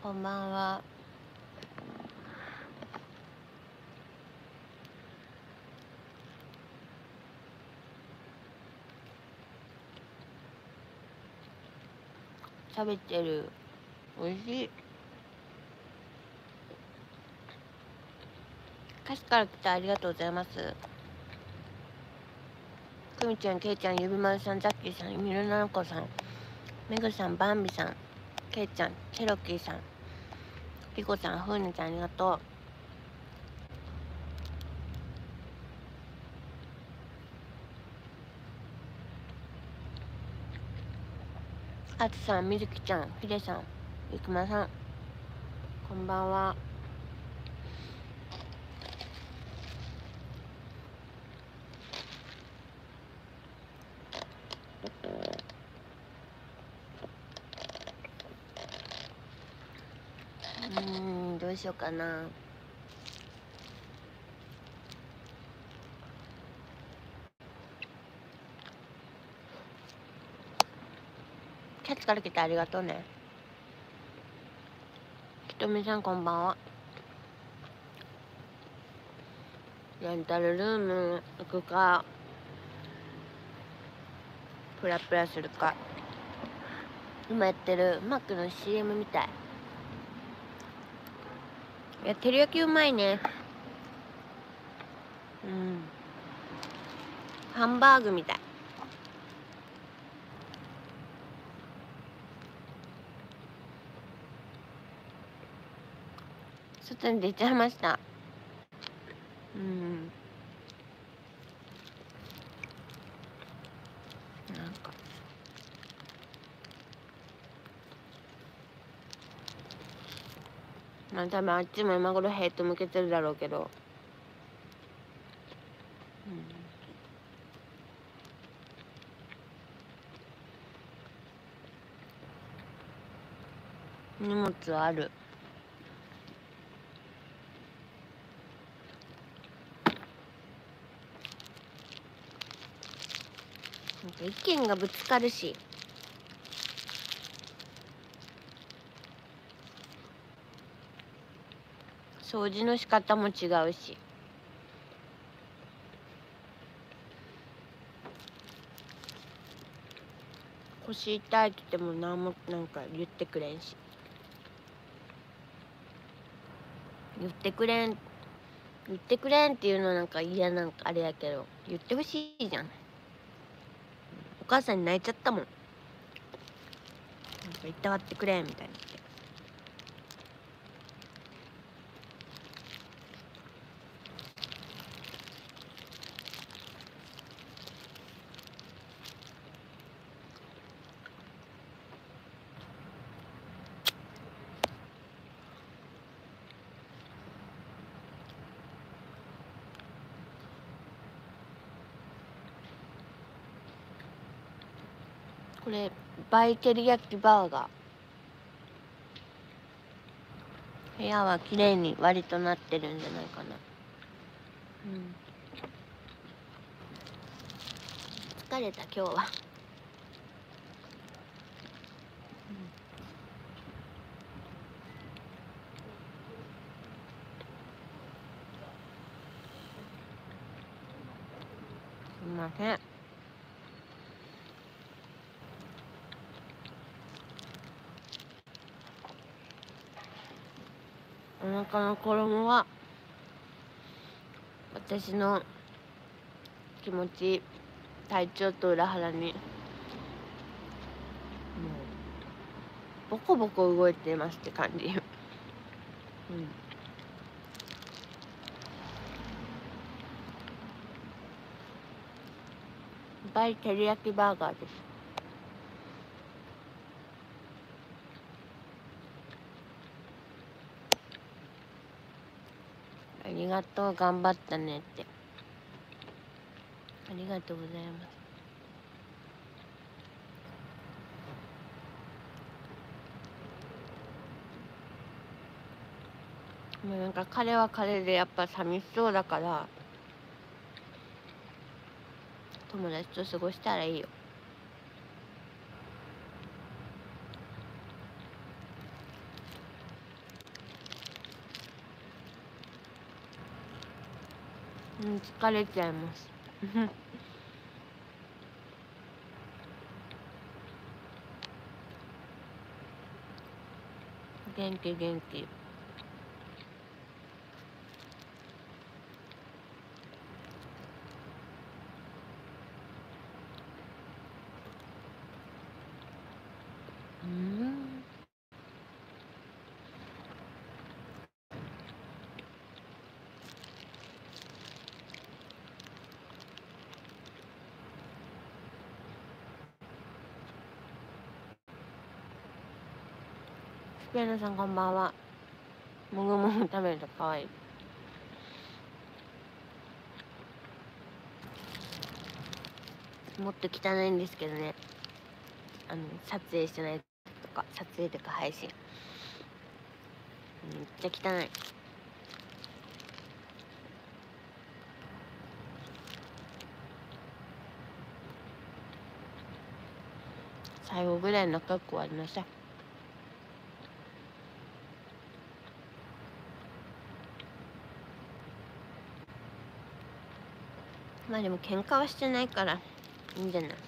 こんばんは。食べてる。おいしい。歌詞から来てありがとうございます。くみちゃん、けいちゃん、ゆびまるさん、ザッキーさん、みるなのこさん、めぐさん、バンビさん、けいちゃん、チェロキーさん、リコさん、ふうねちゃん、ありがとう。あつさん、みずきちゃん、ひでさん、ゆきまさん、こんばんは。どうしようかな。キャッツから来てありがとうね。ひとみさん、こんばんは。レンタルルーム行くか、プラプラするか。今やってるマックの CM みたい。いや、照り焼きうまいね。ハンバーグみたい。外に出ちゃいました。なんかまあ多分あっちも今頃ヘッド向けてるだろうけど、荷物ある。なんか意見がぶつかるし、掃除の仕方も違うし。腰痛いって言っても何もなんか言ってくれんし。言ってくれんっていうのなんか嫌なんかあれやけど、言ってほしいじゃん。お母さんに泣いちゃったもん。なんか言ってわってくれみたいな。これバイテリヤキバーガー。部屋は綺麗に割となってるんじゃないかな。疲れた今日は。すいません。お腹の衣は私の気持ち、体調と裏腹にもうボコボコ動いてますって感じ。バイテリヤキバーガーです。ありがとう、頑張ったねって。ありがとうございます。もうなんか彼は彼でやっぱ寂しそうだから、友達と過ごしたらいいよ。 疲れちゃいます元気元気。ピアノさんこんばんは。もぐもぐ食べるとかわいい。もっと汚いんですけどね。撮影してないとか、撮影とか配信。めっちゃ汚い。最後ぐらい仲良く終わりなさい。まあでも喧嘩はしてないからいいんじゃない。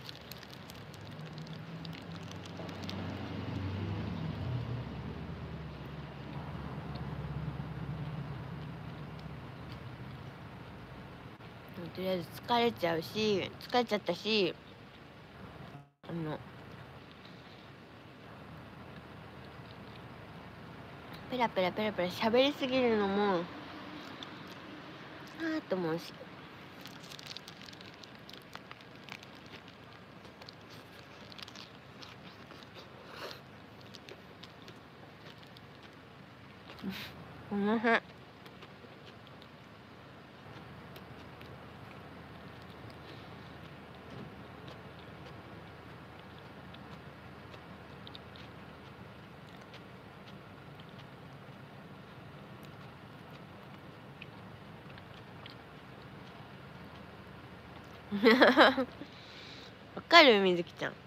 とりあえず疲れちゃったし、ペラペラペラペラ喋りすぎるのもあーと思うし。ごめんなさい。わかるみずきちゃん。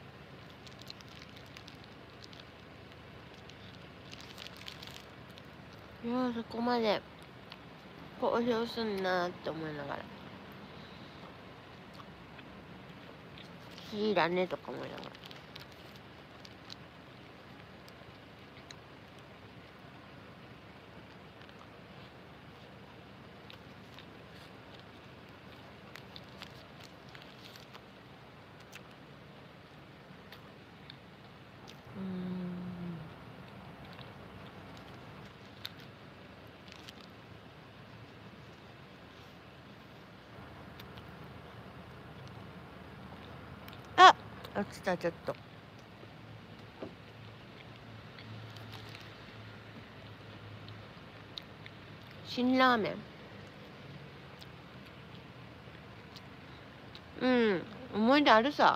いやそこまで公表すんなって思いながら、いいだねとか思いながら。落ちた。ちょっと辛ラーメン、思い出あるさ。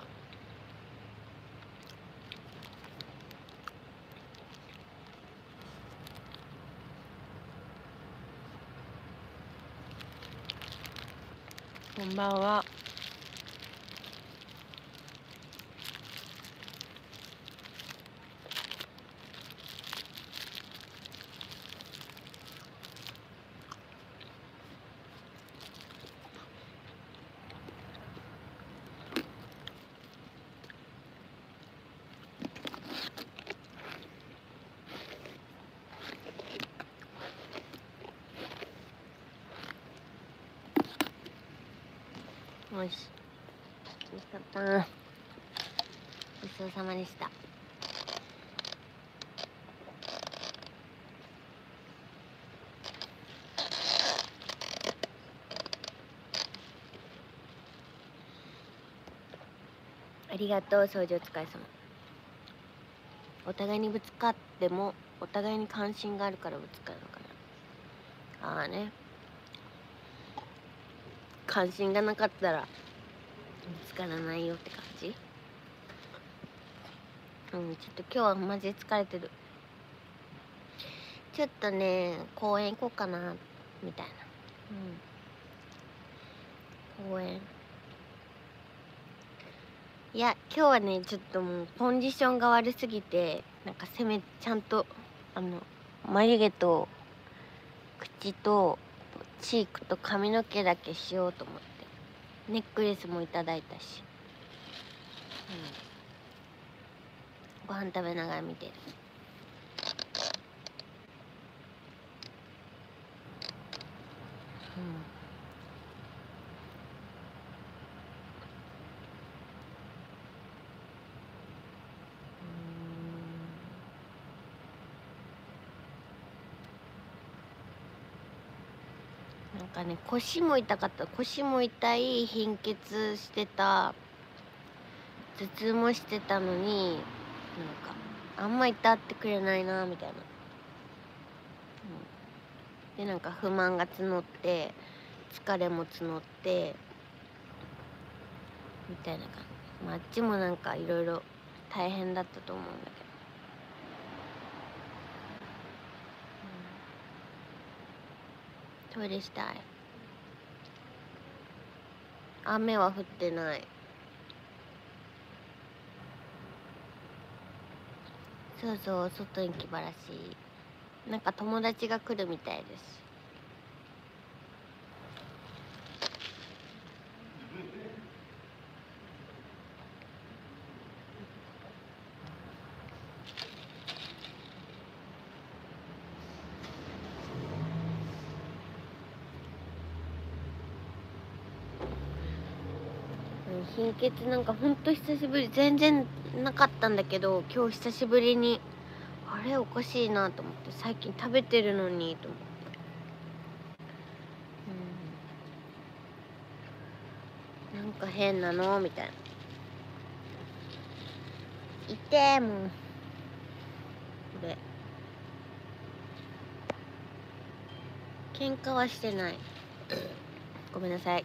こんばんは。よし、おいしかったな。ごちそうさまでした。ありがとう。掃除お疲れ様。お互いにぶつかってもお互いに関心があるからぶつかるのかな。ああね、関心がなかったらぶつからないよって感じ。ちょっと今日はマジで疲れてる。ちょっとね公園行こうかなみたいな。公園、いや今日はねちょっともうコンディションが悪すぎて、なんかちゃんと眉毛と口とチークと髪の毛だけしようと思ってネックレスもいただいたし、ご飯食べながら見てる。なんかね、腰も痛かった。腰も痛い、貧血してた、頭痛もしてたのに、なんかあんま痛ってくれないなみたいな、でなんか不満が募って疲れも募ってみたいな感じ。まあ、あっちもなんかいろいろ大変だったと思うんだけど、トイレしたい。雨は降ってない。そうそう、外に気晴らしい。なんか友達が来るみたいです。貧血なんかほんと久しぶり、全然なかったんだけど、今日久しぶりにあれおかしいなと思って、最近食べてるのにと思って、なんか変なのみたいな。いてーもうこれ喧嘩はしてない。ごめんなさい。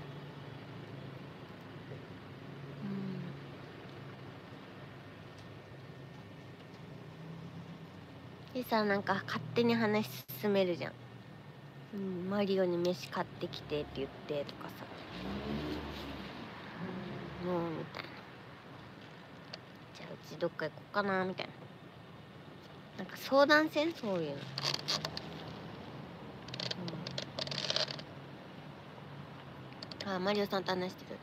でさ、なんか勝手に話進めるじゃん。マリオに飯買ってきてって言ってとかさ、もうみたいな。じゃあうちどっか行こうかなみたいな。なんか相談せん、そういうの。あ、マリオさんと話して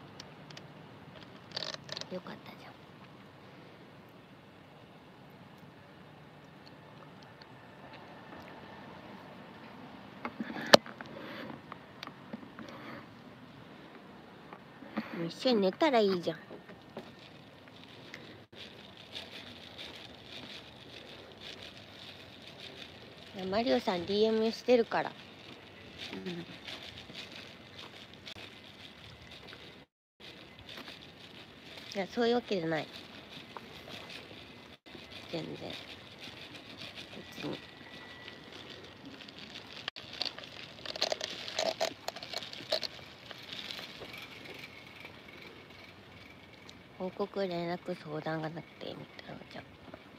る。よかったじゃん。もう一緒に寝たらいいじゃん。いや、マリオさん DM してるから。いや、そういうわけじゃない。全然。別に。報告連絡相談がなくてみたいな。じゃあ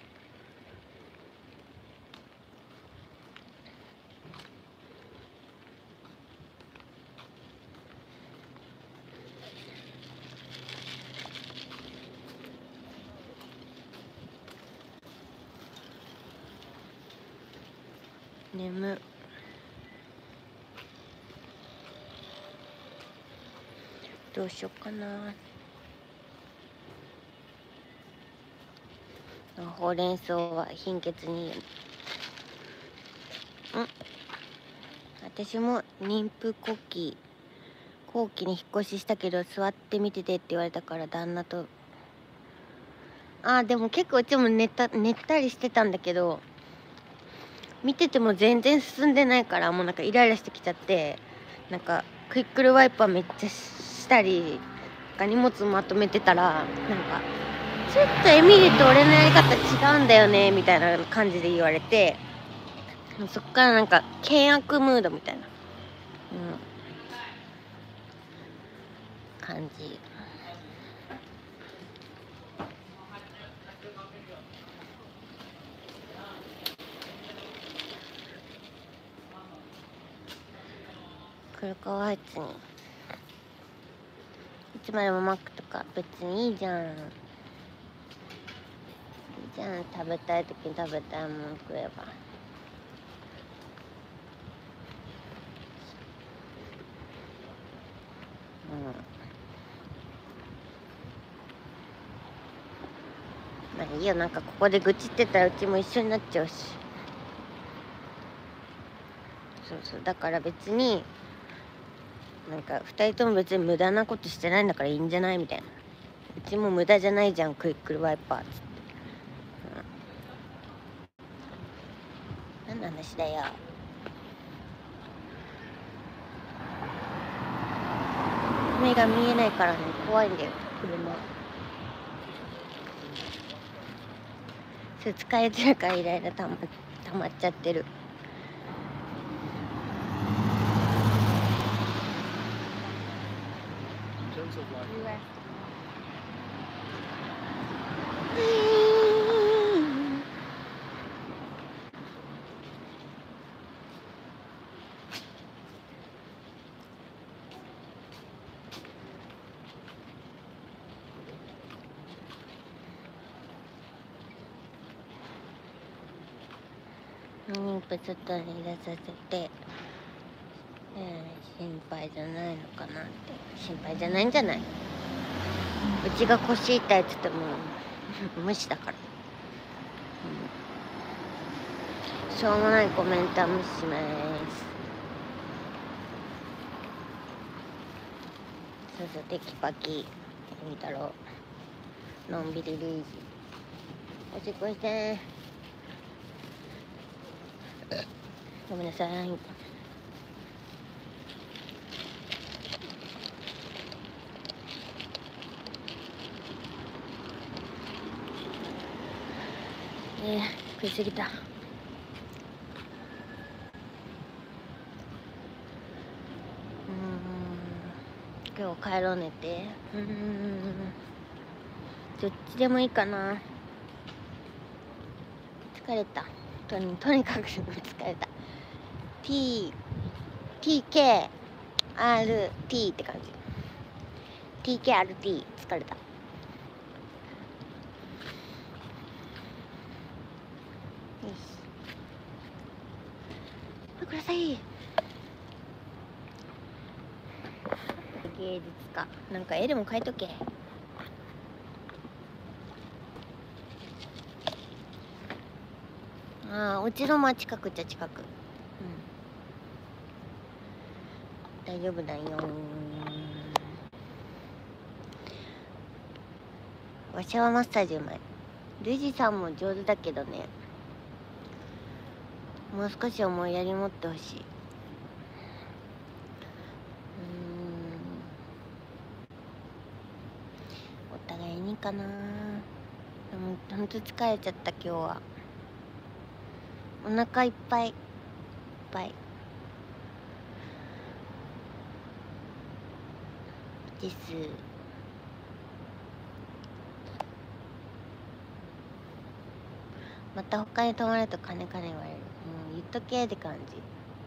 眠。どうしよっかな。ほうれん草は貧血にいいよ。私も妊婦後期に引っ越ししたけど座って見ててって言われたから旦那と。でも結構うちも寝たりしてたんだけど、見てても全然進んでないから、もうなんかイライラしてきちゃって、なんかクイックルワイパーめっちゃしたり、荷物まとめてたら、なんかちょっとエミリと俺のやり方違うんだよねみたいな感じで言われて、そっからなんか険悪ムードみたいな、感じ。黒川あいつにいつまでもマックとか別にいいじゃん。いいじゃん、食べたい時に食べたいもの食えば。 あいいよ、なんかここで愚痴ってたらうちも一緒になっちゃうし。そうそう、だから別になんか2人とも別に無駄なことしてないんだからいいんじゃないみたいな。うちも無駄じゃないじゃん、クイックルワイパーっつって、何の話だよ。目が見えないからね、怖いんだよ車。それ疲れてるからイライラたまっちゃってる。妊婦ちょっと入れさせて、心配じゃないのかなって。心配じゃないんじゃない？うちが腰痛いって言っても無視だから、しょうもないコメントは無視します。そうそう、テキパキ見たろ、のんびりリージおしっこして。ごめんなさい。食いすぎた。今日帰ろうねって。どっちでもいいかな。疲れた。とにかく疲れた。TKRT って感じ。TKRT 疲れた。よし。ください。芸術家。なんか絵でも描いとけ。うちの間近くっちゃ近く。大丈夫だよ。わしはマッサージうまい。ルイジさんも上手だけどね、もう少し思いやり持ってほしい。お互いにかな。でもほんと疲れちゃった今日は。お腹いっぱいいっぱいです。また他に泊まると金言われる。もう言っとけって感じ。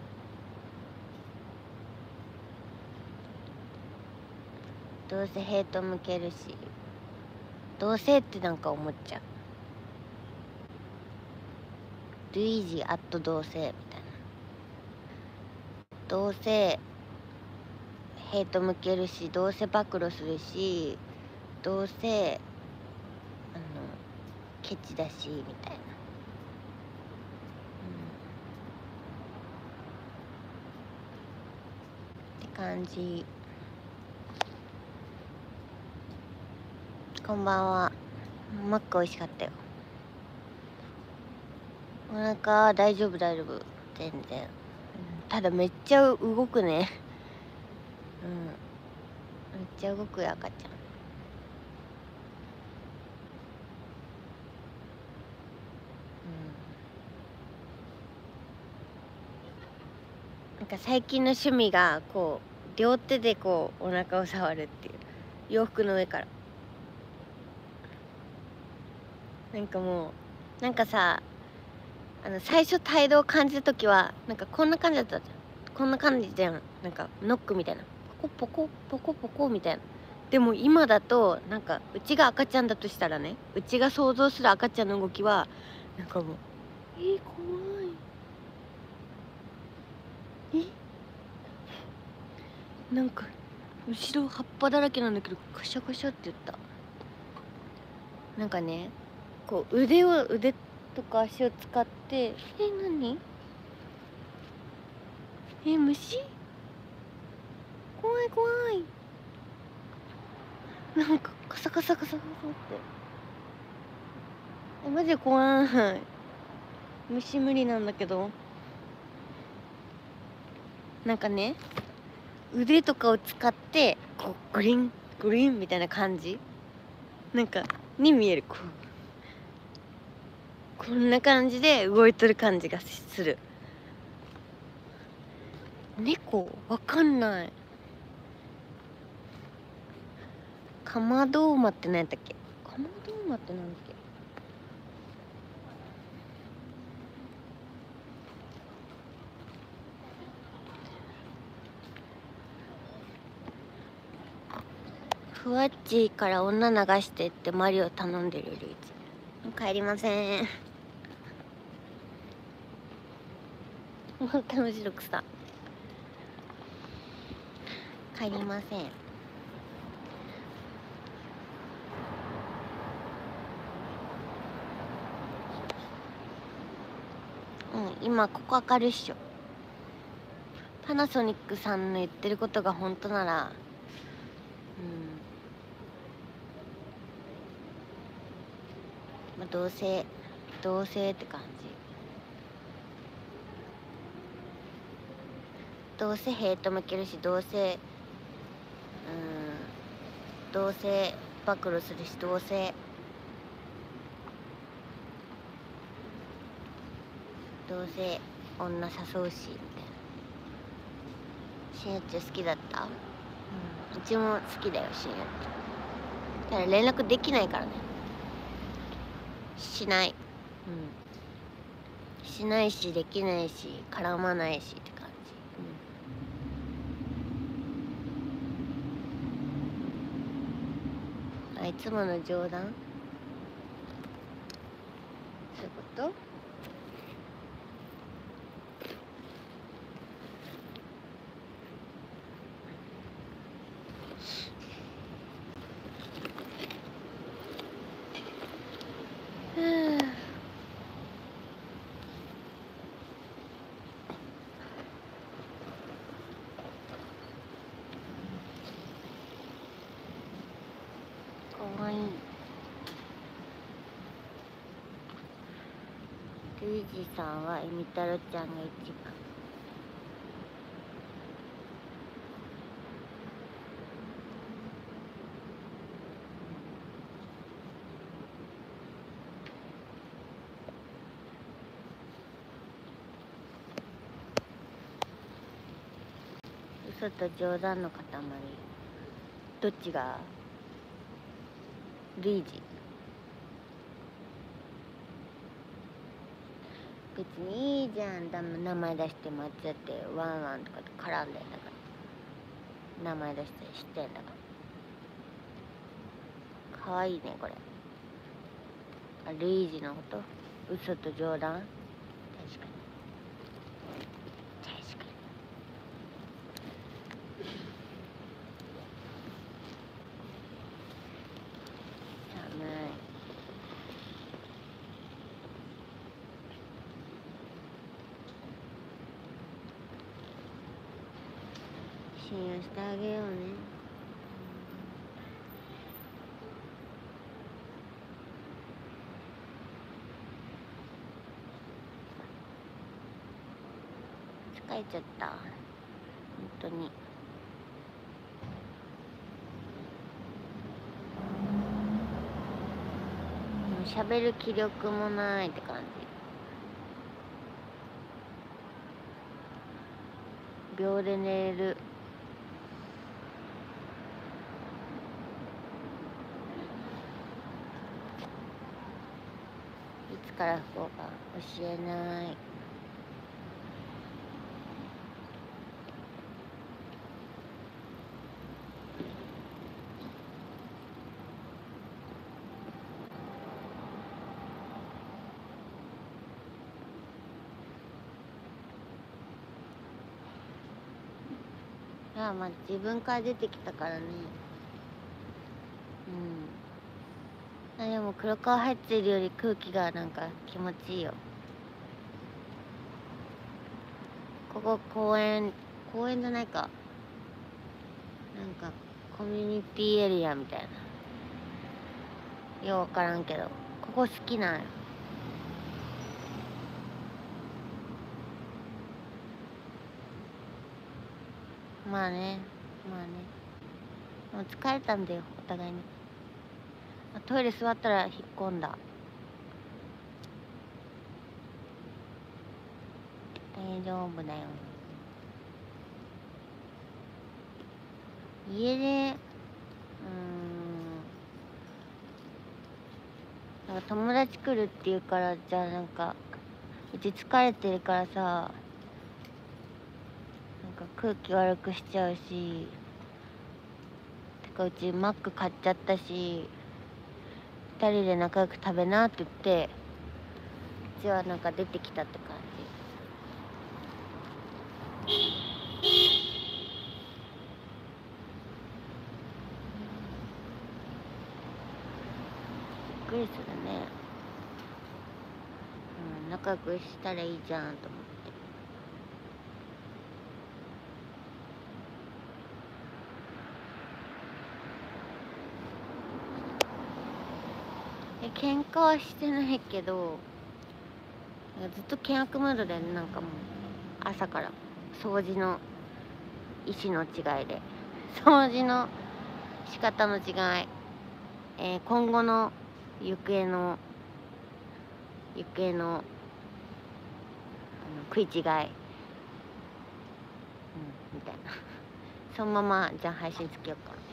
どうせヘイト向けるし、どうせってなんか思っちゃう。ルイージアットどうせみたいな。どうせヘイト向けるし、どうせ暴露するし、どうせケチだしみたいな。って感じ。こんばんは。マック美味しかったよ。お腹大丈夫全然。ただめっちゃ動くね。めっちゃ動くよ赤ちゃん。なんか最近の趣味がこう両手でこうお腹を触るっていう、洋服の上から。なんかもうなんかさ、最初態度を感じた時はなんかこんな感じだったじゃん。こんな感じじゃん。なんかノックみたいな、ポコポコポコポコみたいな。でも今だとなんかうちが赤ちゃんだとしたらね、うちが想像する赤ちゃんの動きはなんかもう怖い。なんか後ろ葉っぱだらけなんだけどカシャカシャって言った。なんかね、 こう腕とか足を使って何虫怖い怖い。なんかカサカサカサカサってマジで怖い。虫無理なんだけど、なんかね腕とかを使ってこうグリングリンみたいな感じなんかに見える。こんな感じで動いとる感じがする。猫わかんない。カマドウマって何やったっけ。カマドウマってなんだっけ。ふわっちから女流してってマリオ頼んでるルイージ。帰りません。もう楽しいくさ。帰りません。今ここ明るいっしょ。パナソニックさんの言ってることが本当ならまあ、どうせって感じ。どうせヘイト向けるし、どうせ暴露するし、どうせ女誘うしみたいな。しんやっち好きだった？うちも好きだよ、しんやっち。ただ連絡できないからね。しないしないし、できないし、絡まないしって感じ。いつもの冗談？そういうこと？かわいい。ルイージさんはエミタロちゃんが一番。嘘と冗談の塊。どっちが？ルイージ。別にいいじゃん。名前出して間違ってワンワンとかで絡んでんだから。名前出して知ってんだから。かわいいねこれ。ルイージのこと？嘘と冗談？確かに。確かに。寒い。信用してあげようね。疲れちゃった本当に。もう喋る気力もないって感じ。秒で寝れる。いつから福岡？教えない。まあ自分から出てきたからね。 あ、でも黒川入ってるより空気がなんか気持ちいいよ。ここ公園じゃないか、なんかコミュニティエリアみたいな、よう分からんけどここ好きなんよ。まあね、でも疲れたんだよお互いに。トイレ座ったら引っ込んだ。大丈夫だよ。家でなんか友達来るっていうから、じゃあなんかうち疲れてるからさ、なんか空気悪くしちゃうし、てかうちマック買っちゃったし、2人で仲良く食べなって言ってうちはなんか出てきたって感じ。びっくりするね。仲良くしたらいいじゃんと思って。喧嘩はしてないけど、ずっと険悪ムードで、なんかもう朝から掃除の意思の違いで、掃除の仕方の違い、今後の行方の食い違い、みたいなそのままじゃあ配信つけようかみ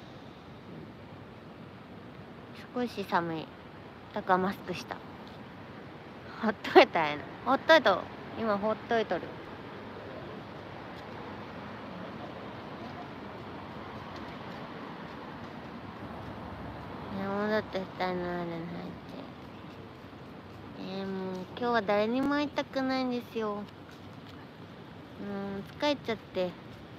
たいな、少し寒いだからマスクした。ほっといたらええな。ほっといと今ほっといとる。戻って2人の間に入って、もう今日は誰にも会いたくないんですよ。疲れちゃって、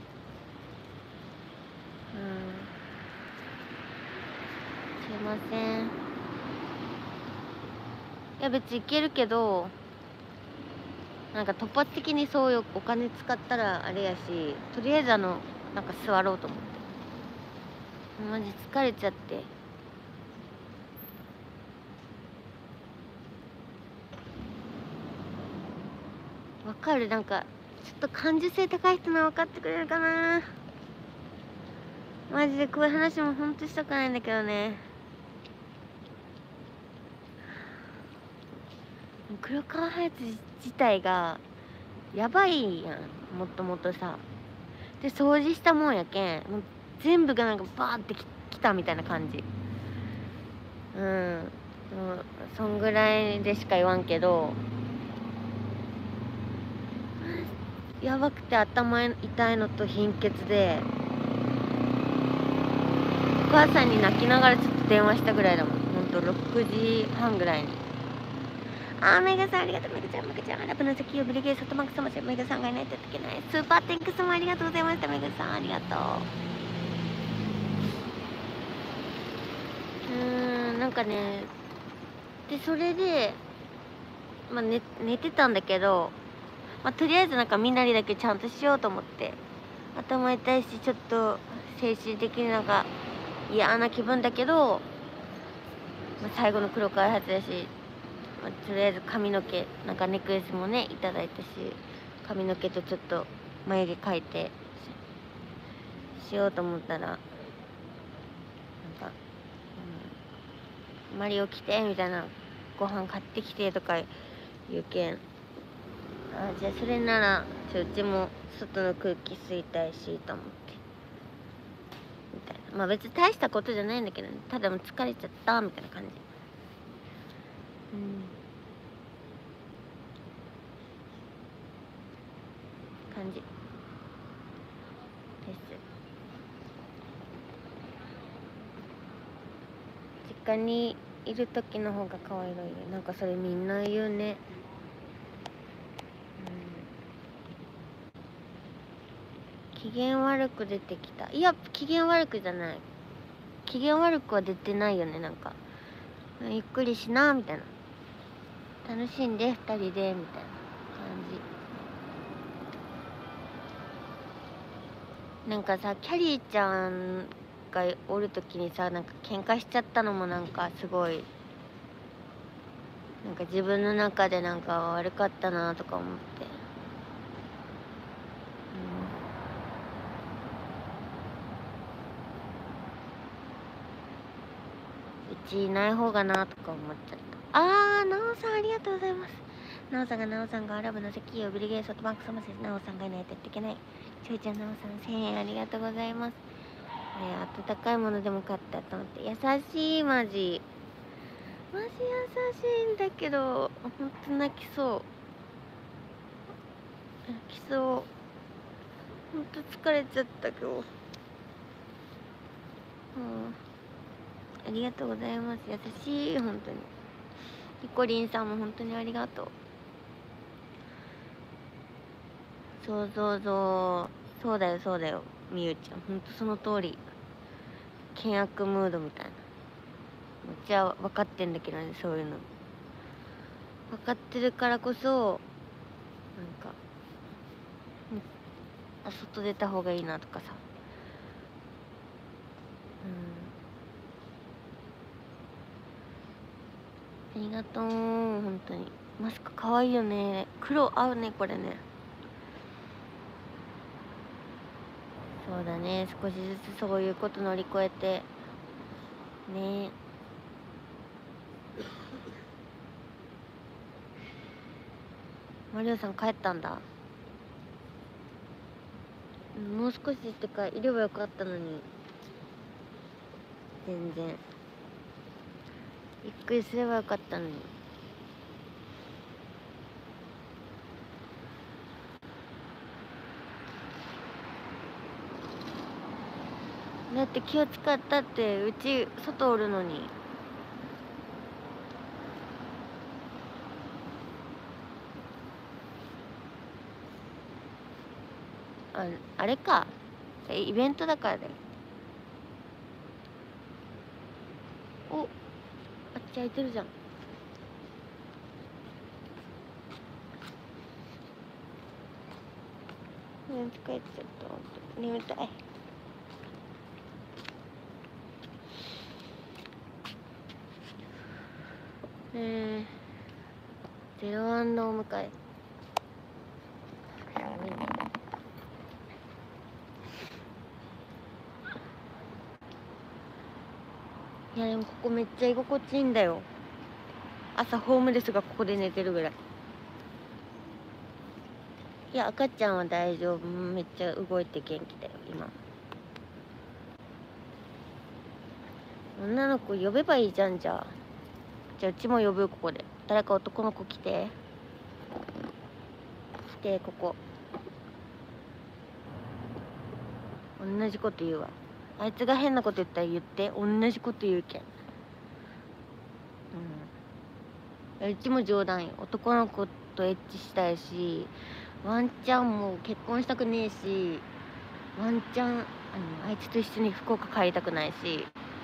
すいません。いや別に行けるけど、なんか突発的にそういうお金使ったらあれやし、とりあえずなんか座ろうと思って。マジ疲れちゃって。わかる？なんかちょっと感受性高い人なら分かってくれるかな。マジでこういう話もほんとしたくないんだけどね。黒川ハイツ自体がやばいやん、もともとさ。で掃除したもんやけん、もう全部がなんかバーってきたみたいな感じ。もうそんぐらいでしか言わんけど、やばくて頭痛いのと貧血で、お母さんに泣きながらちょっと電話したぐらいだもん。ほんと6時半ぐらいに。メガさんありがとう。メガちゃんアラブの石油ビルゲーソフトバンク様じゃメガさんがいないといけない。スーパーテンクスもありがとうございました。メガさんありがとう。なんかね、でそれで寝てたんだけど、とりあえずなんかみんなにだけちゃんとしようと思って、頭痛いしちょっと精神的になんか嫌な気分だけど、最後の黒開発だし、とりあえず髪の毛なんかネックレスもねいただいたし、髪の毛とちょっと眉毛描いてしようと思ったら、なんかマリオ来てみたいな、ご飯買ってきてとか言うけん、じゃあそれならうちも外の空気吸いたいしと思ってみたいな。別に大したことじゃないんだけどね、ただもう疲れちゃったみたいな感じ。感じです。実家にいる時の方が顔色いい。なんかそれみんな言うね。機嫌悪く出てきた。いや機嫌悪くじゃない。機嫌悪くは出てないよね。なんかゆっくりしなみたいな、楽しんで2人でみたいな感じ。なんかさ、キャリーちゃんがおる時にさ、なんか喧嘩しちゃったのもなんかすごいなんか自分の中でなんか悪かったなとか思って、うちいない方がなとか思っちゃった。なおさんありがとうございます。なおさんがアラブの石油ビルゲイソフトバンクサマセス、なおさんがいないとやっていけない。ちょいちゃんなおさん1000円ありがとうございます。温かいものでも買ったと思って。優しい、マジ優しいんだけど、ほんと泣きそう泣きそう。ほんと疲れちゃった今日。ありがとうございます。優しい、本当に。リコリンさんも本当にありがとう。そうだよ、みゆちゃん。ほんとその通り。険悪ムードみたいな。めっちゃ分かってんだけどね、そういうの。分かってるからこそ、なんか、外出た方がいいなとかさ。ありがとう、本当に。マスクかわいいよね。黒合うね、これね。そうだね、少しずつそういうこと乗り越えてね。マリオさん帰ったんだ。もう少しってかいればよかったのに。全然ゆっくりすればよかったのに。だって気を使ったって、うち外おるのに。あれか、イベントだからだよ。お、あっち空いてるじゃん。疲れちゃった。眠たい。ゼロワンのお迎え。いやでもここめっちゃ居心地いいんだよ。朝ホームレスがここで寝てるぐらい。いや赤ちゃんは大丈夫、めっちゃ動いて元気だよ今。女の子呼べばいいじゃん。じゃあうちも呼ぶ。ここで誰か男の子来てここ。同じこと言うわ。あいつが変なこと言ったら言って。同じこと言うけん。うちも冗談よ。男の子とエッチしたいし、ワンチャンもう結婚したくねえし、ワンチャンあいつと一緒に福岡帰りたくないし、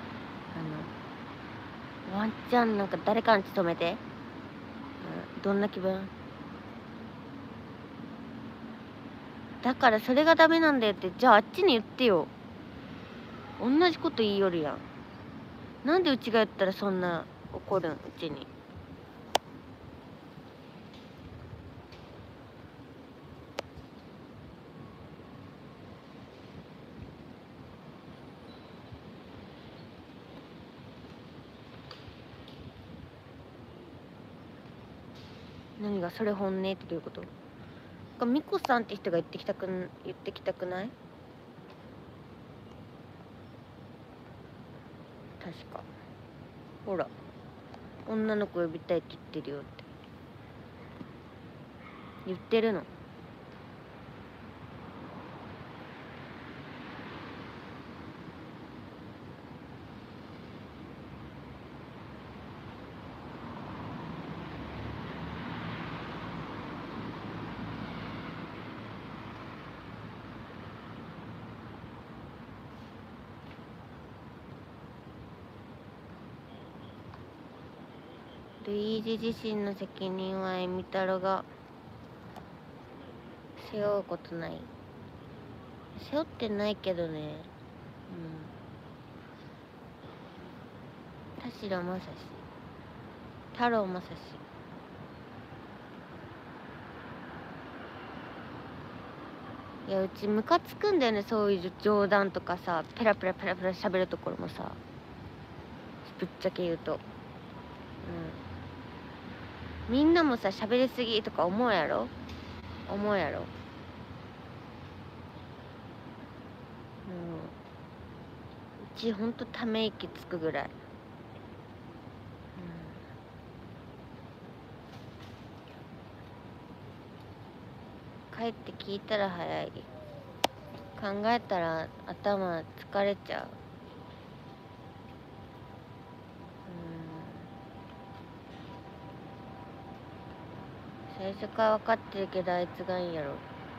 ワンチャンなんか誰かんち止めて、どんな気分だからそれがダメなんだよって。じゃああっちに言ってよ。同じこと言いよるやん。なんでうちが言ったらそんな怒るん、うちに。何がそれ本音ってどういうこと？ミコさんって人が言ってきたくない？確か。ほら、女の子呼びたいって言ってるよって言ってるの。 ルイージ自身の責任はエミタロが背負うことない。背負ってないけどね。田代正史、太郎正史。いや、うちムカつくんだよね、そういう冗談とかさ、ペラペラペラペラ喋るところもさ、ぶっちゃけ言うと、みんなもさ、喋りすぎとか思うやろ。うちほんとため息つくぐらい。帰って聞いたら早い。考えたら頭疲れちゃう。最初から分かってるけど、あいつがいいんやろ。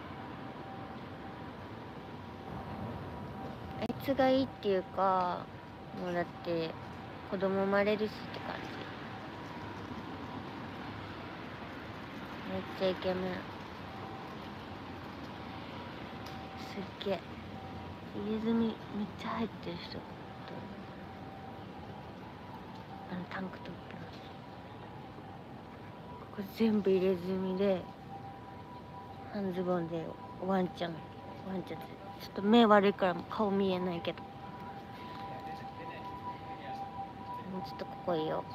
あいつがいいっていうか、もうだって子供生まれるしって感じ。めっちゃイケメン。すっげえ入れ墨めっちゃ入ってる人。タンクトップのこれ全部入れ墨で、半ズボンでワンちゃんちょっと目悪いから顔見えないけど、もうちょっとここいいよ。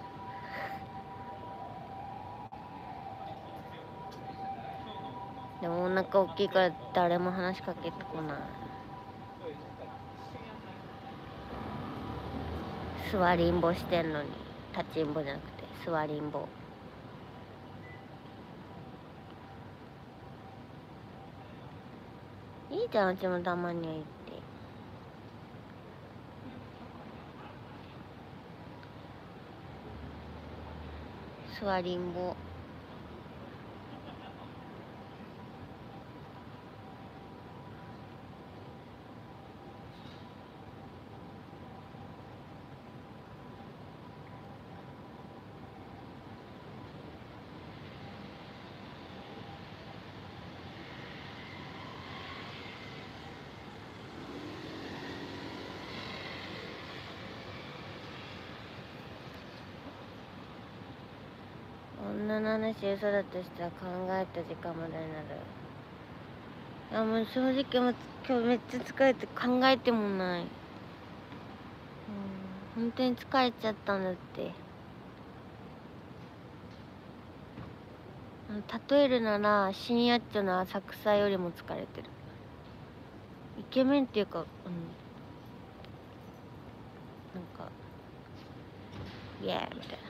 でもお腹大きいから誰も話しかけてこない。座りんぼしてんのに、立ちんぼじゃなくて座りんぼ。いいじゃん、うちもたまには行って。座りんぼ。女の話嘘だとしたら考えた時間までになる。いやもう正直もう今日めっちゃ疲れて考えてもない。本当に疲れちゃったんだって。例えるなら深夜っちょの浅草よりも疲れてる。イケメンっていうか、なんかイエーみたいな。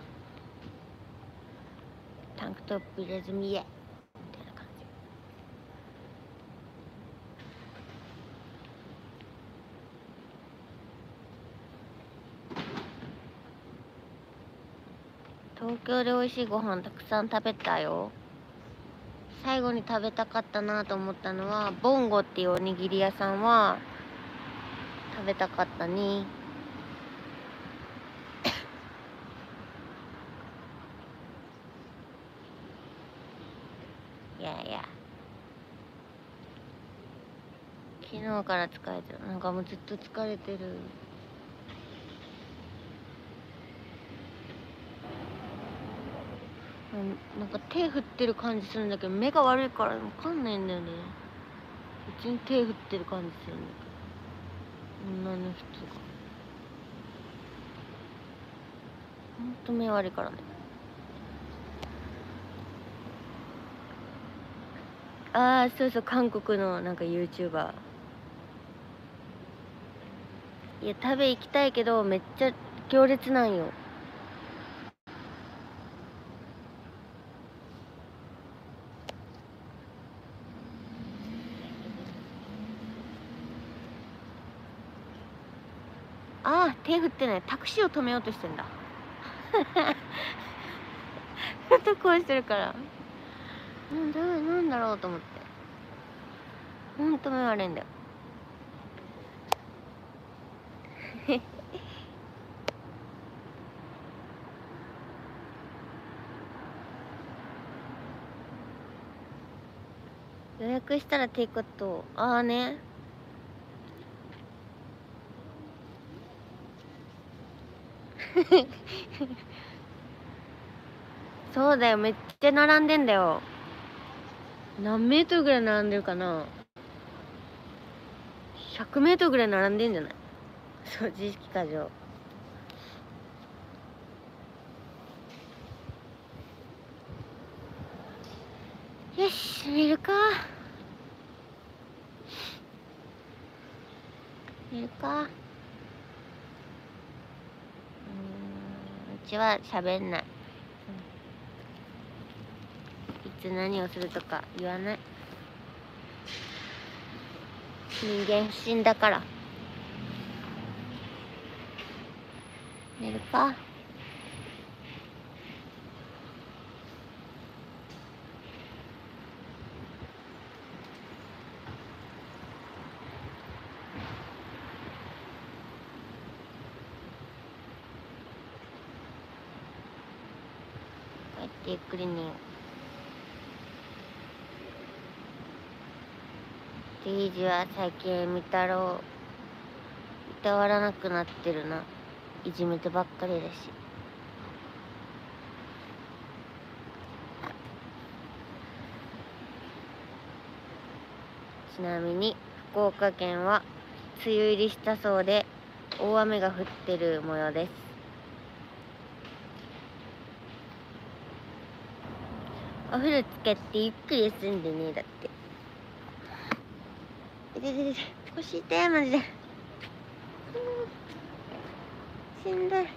タンクトップ入れずにイエーみたいな感じ。東京で美味しいご飯たくさん食べたよ。最後に食べたかったなと思ったのはボンゴっていうおにぎり屋さんは食べたかったね。いやいや、昨日から疲れてる。なんかもうずっと疲れてる。なんか手振ってる感じするんだけど、目が悪いから分かんないんだよね。うちに手振ってる感じするんだけど、女の人がほんと目悪いからね。ああ、そうそう、韓国のなんか YouTuber。いや、食べ行きたいけどめっちゃ行列なんよ。ああ、手振ってない。タクシーを止めようとしてんだ。ほんとこうしてるからなんだろうと思って。ほんと目悪いんだよ。 予約したらテイクアウト。ああね。そうだよ、めっちゃ並んでんだよ。何メートルぐらい並んでるかな。100メートルぐらい並んでんじゃない？そう、自意識過剰。よし、寝るか。寝るか。うちは喋んない。いつ何をするとか言わない。人間不信だから。寝るか。帰ってゆっくり寝よう。ティージは最近みたろういたわらなくなってるな。いじめてばっかりだし。ちなみに福岡県は梅雨入りしたそうで大雨が降ってる模様です。お風呂つけてゆっくり休んでね。だって腰痛いマジで。しんどい。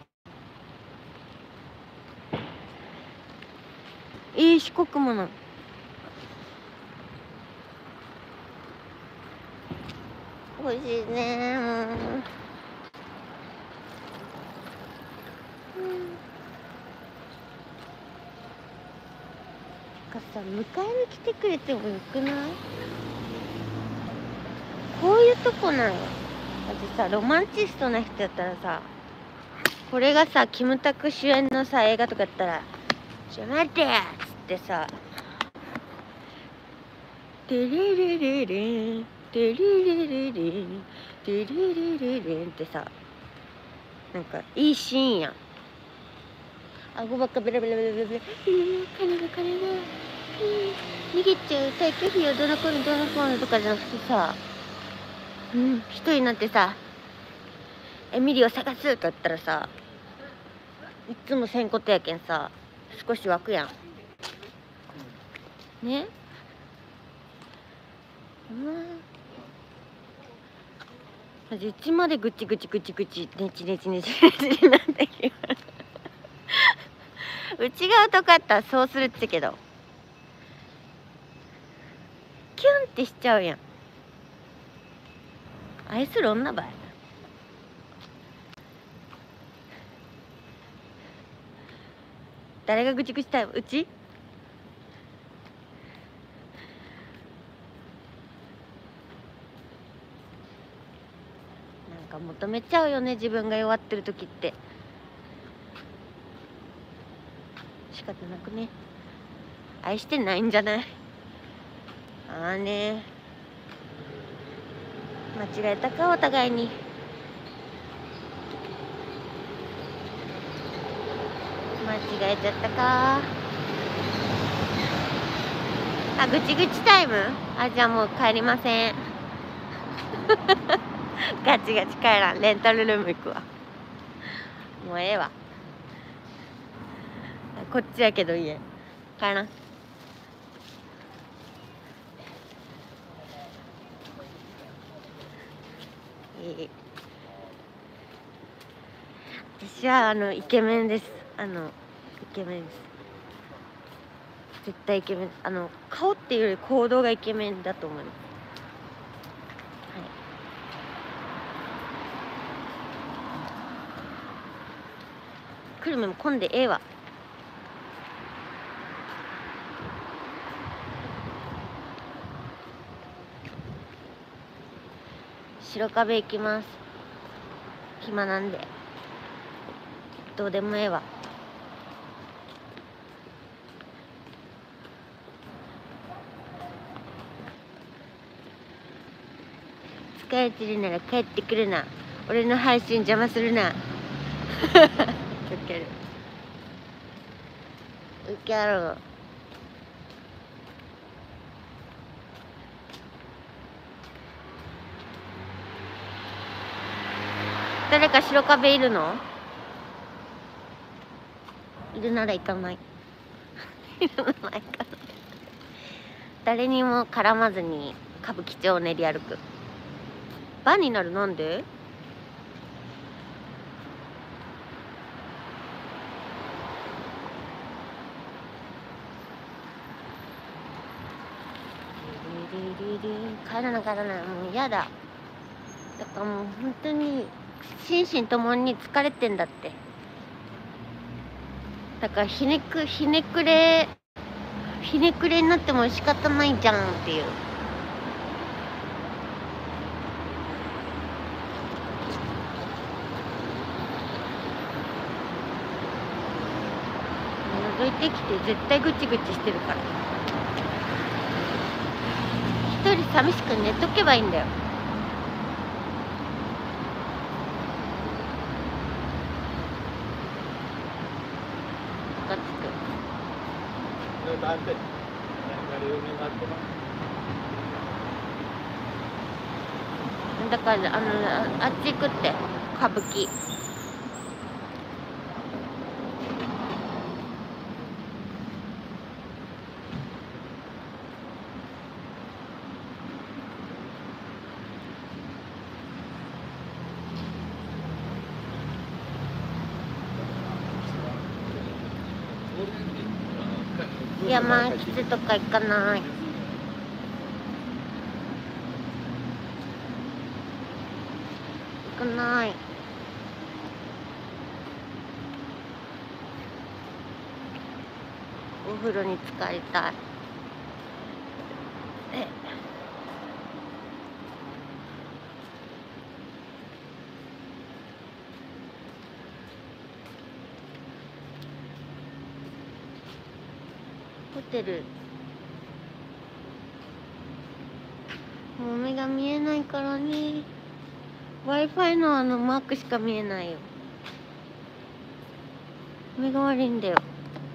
四国もな。おいしいね。もうさ、迎えに来てくれてもよくない？こういうとこなんよ。だってさ、ロマンチストな人やったらさ、これがさ、キムタク主演のさ、映画とかやったら「ちょ待て!」っつってさ「テレレレレンテレレレレンテレレレレン」ってさ、なんかいいシーンやん。顎ばっかベラベラベラベラベラ、金が金が、逃げちゃう、退去費をどの子にどの子のとかじゃなくてさ、一人になってさエミリを探すとか言ったらさ、いつもせんことやけんさ、少し湧くやんね。マジうちまでぐちぐちぐちぐちねちねちねちねちなんだけど内側とかあったらそうするってけど、キュンってしちゃうやん。愛する女ばい。誰がぐちぐちタイム？うち？なんか求めちゃうよね、自分が弱ってる時って。仕方なくね。愛してないんじゃない？ああね。間違えたか、お互いに。間違えちゃったか。あ、ぐちぐちタイム？あ、じゃあもう帰りませんガチガチ帰らん。レンタルルーム行くわ。もうええわ。こっちやけど家帰らん。私はイケメンです。イケメンです。絶対イケメン。顔っていうより行動がイケメンだと思います。はい。久留米も混んでええわ。白壁行きます。暇なんでどうでもええわ。 疲れてるなら帰ってくるな。俺の配信邪魔するな。ウケる。ウケる。誰か白壁いるの？いるなら行かない。いるなら行かない。誰にも絡まずに歌舞伎町を練り歩く。バになる。なんで？帰らな帰らない。もう嫌だ。だからもう本当に心身ともに疲れてんだって。だからひねくれになっても仕方ないじゃんっていう。覗いてきて絶対ぐちぐちしてるから。一人寂しく寝とけばいいんだよ。ムカつく。だからあっち行くって、歌舞伎。山きつとか行かない。行かない。お風呂に浸かりたい。ホテル。もう目が見えないからね。Wi-Fi のマークしか見えないよ。目が悪いんだよ。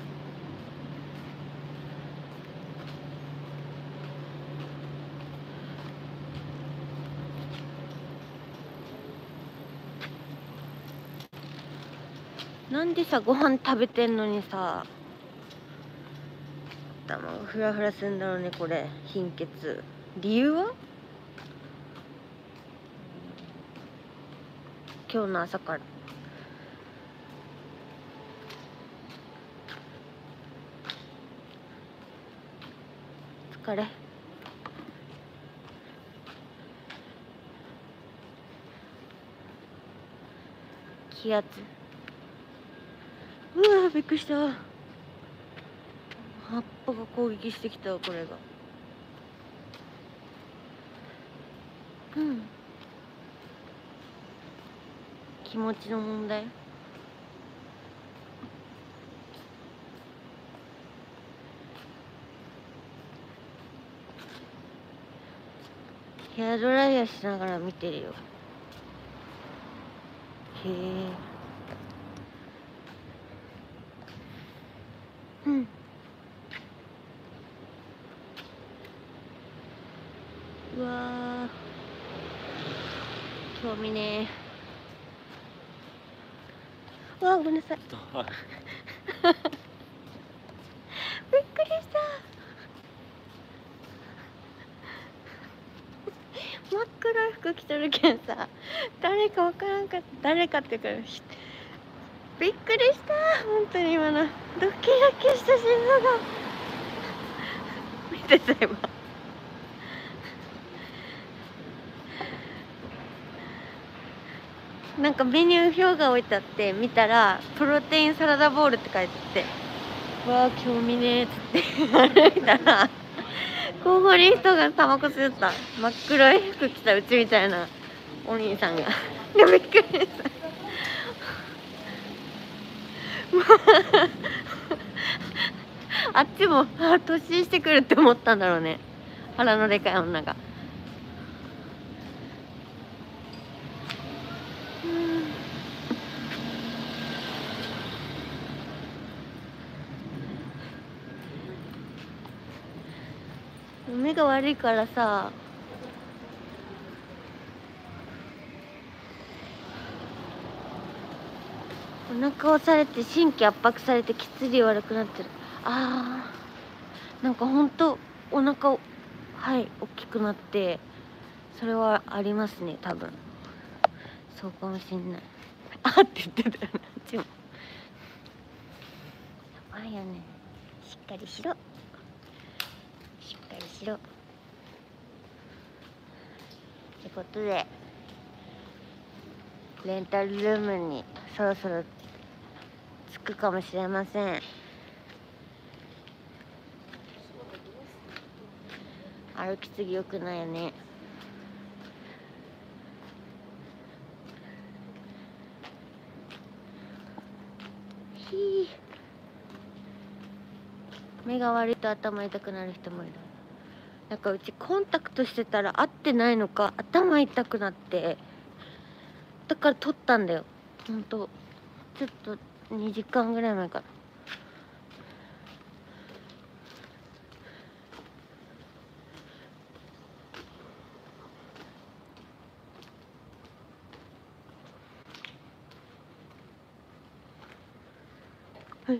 なんでさ、ご飯食べてんのにさ、頭がフラフラするんだろうね、これ。貧血。理由は？今日の朝から。疲れ。気圧。うわ、びっくりした。葉っぱが攻撃してきたわ、これが。うん。気持ちの問題。ヘアドライヤーしながら見てるよ。へえ。うん。うわー、興味ねー。うわー、ごめんなさい。びっくりした。真っ黒い服着とるけんさ、誰かわからんかった。誰かっていうか、びっくりした。本当に今のドキドキした心臓が見てた今。なんかメニュー表が置いてあって、見たらプロテインサラダボウルって書いてあって、わあ興味ねーっつって歩いたら、コンフォリストがタバコ吸った。真っ黒い服着たうちみたいなお兄さんがびっくりした。あっちも突進してくるって思ったんだろうね、腹のでかい女が。 目が悪いからさ、お腹押されて神経圧迫されて血流悪くなってる。あー、なんかほんとお腹はい大きくなって、それはありますね、多分。そうかもしんない。あって言ってたよね、あっちも。やばいよね。しっかりしろ、しっかりしろ。ってことで、レンタルルームにそろそろ着くかもしれません。歩きすぎよくないよね。目が悪いと頭痛くなる人もいる。なんかうちコンタクトしてたら合ってないのか頭痛くなって、だから取ったんだよ。ほんとちょっと2時間ぐらい前から。はい。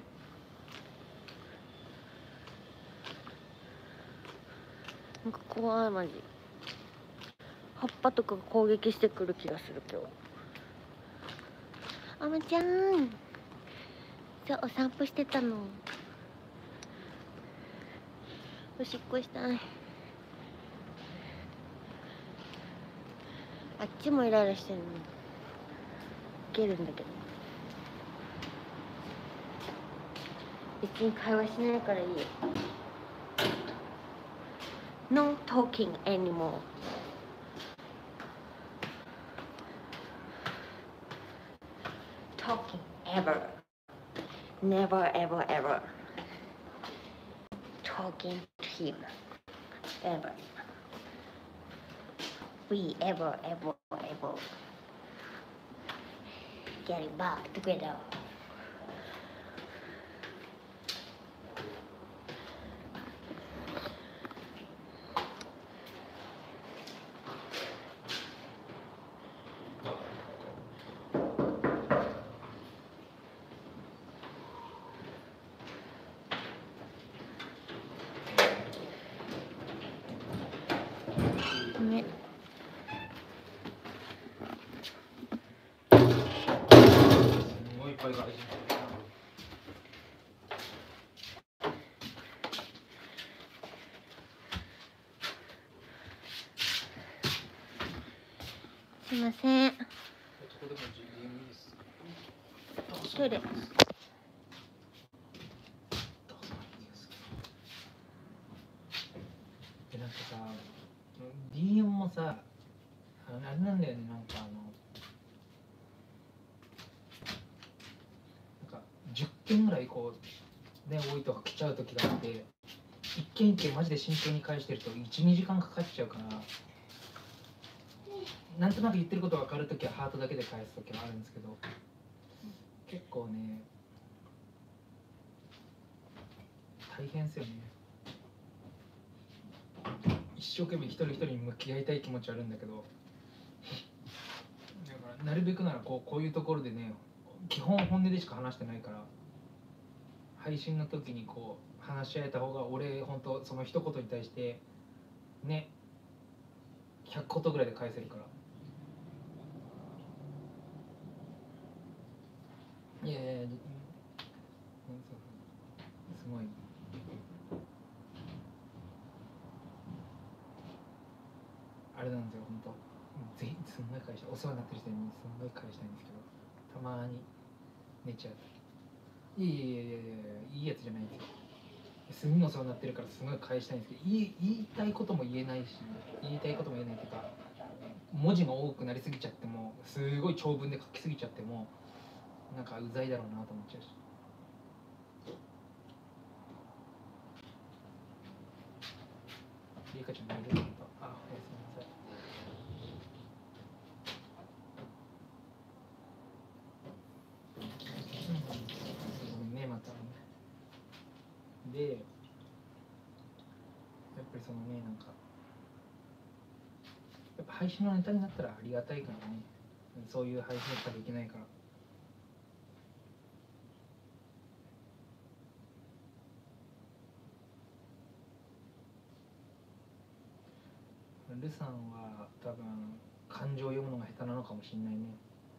なんか怖い、マジ。葉っぱとかが攻撃してくる気がする今日。あまちゃん、そう、お散歩してたの。おしっこしたい。あっちもイライラしてるの。いけるんだけど、別に会話しないからいいよ。No talking anymore. Talking ever. Never ever ever. Talking to him. Ever. We ever ever ever getting back together.ね。 すごい声が。 すいません。トイレ。 でなんかさ、DM もさ、あれなんだよね、なんか10件ぐらいこうね、多いとか来ちゃう時があって、一件一件マジで真剣に返してると1、2時間かかっちゃうから、なんとなく言ってること分かるときはハートだけで返すときはあるんですけど、結構ね、大変ですよね。一生懸命一人一人に向き合いたい気持ちあるんだけど、だからなるべくならこういうところでね、基本本音でしか話してないから、配信の時にこう話し合えた方が、俺本当その一言に対してね、100言ぐらいで返せるから。いやいやいや、すごい。あれなんですよ、本当。ぜひすんごい返したい、お世話になってる人にすんごい返したいんですけど、たまに寝ちゃう。いやいやいやいやいいやつじゃないんですよ。すんごいお世話になってるからすごい返したいんですけど、言いたいことも言えないし、言いたいことも言えないというか、文字が多くなりすぎちゃっても、すごい長文で書きすぎちゃっても、なんかうざいだろうなと思っちゃうし。リカちゃん大丈夫だった？あ、おやすみなさい。ごめんね、また。で、やっぱりそそのね、なんかやっぱ配信のネタになったらありがたいからね。そういう配信しかできないから。ルさんは多分感情を読むのが下手なのかもしれないね。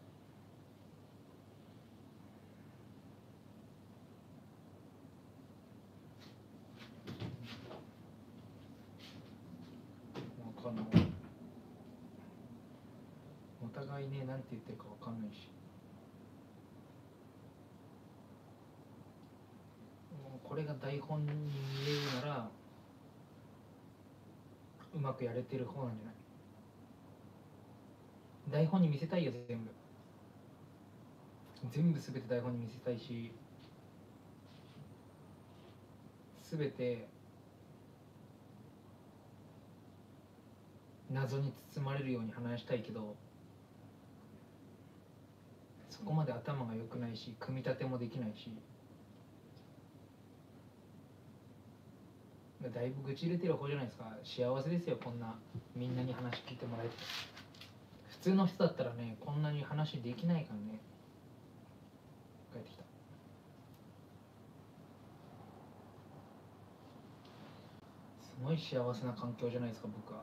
わかんない。お互いね、なんて言ってるかわかんないし。もうこれが台本に見えるならうまくやれてる方なんじゃない？台本に見せたいよ、全部全て台本に見せたいし、全て謎に包まれるように話したいけど、そこまで頭が良くないし、組み立てもできないし、だいぶ愚痴入れてる方じゃないですか。幸せですよ、こんなみんなに話聞いてもらえて。普通の人だったらね、こんなに話できないからね。帰ってきた。すごい幸せな環境じゃないですか、僕は。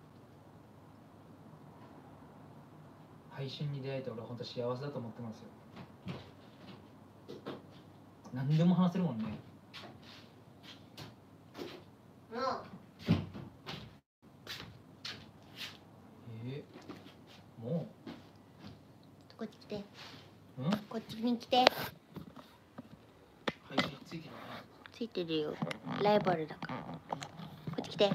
配信に出会えて俺は本当幸せだと思ってますよ。何でも話せるもんね。もうこっち来て。 うん？ こっちに来て。 配信ついてるのかな？ ついてるよ。ライバルだから。こっち来て。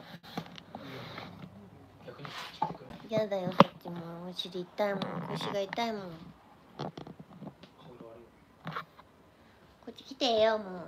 逆についてくるね。 やだよ、そっちもお尻痛いもん。腰が痛いもん。こ顔色悪い。 っち来てよ、もう。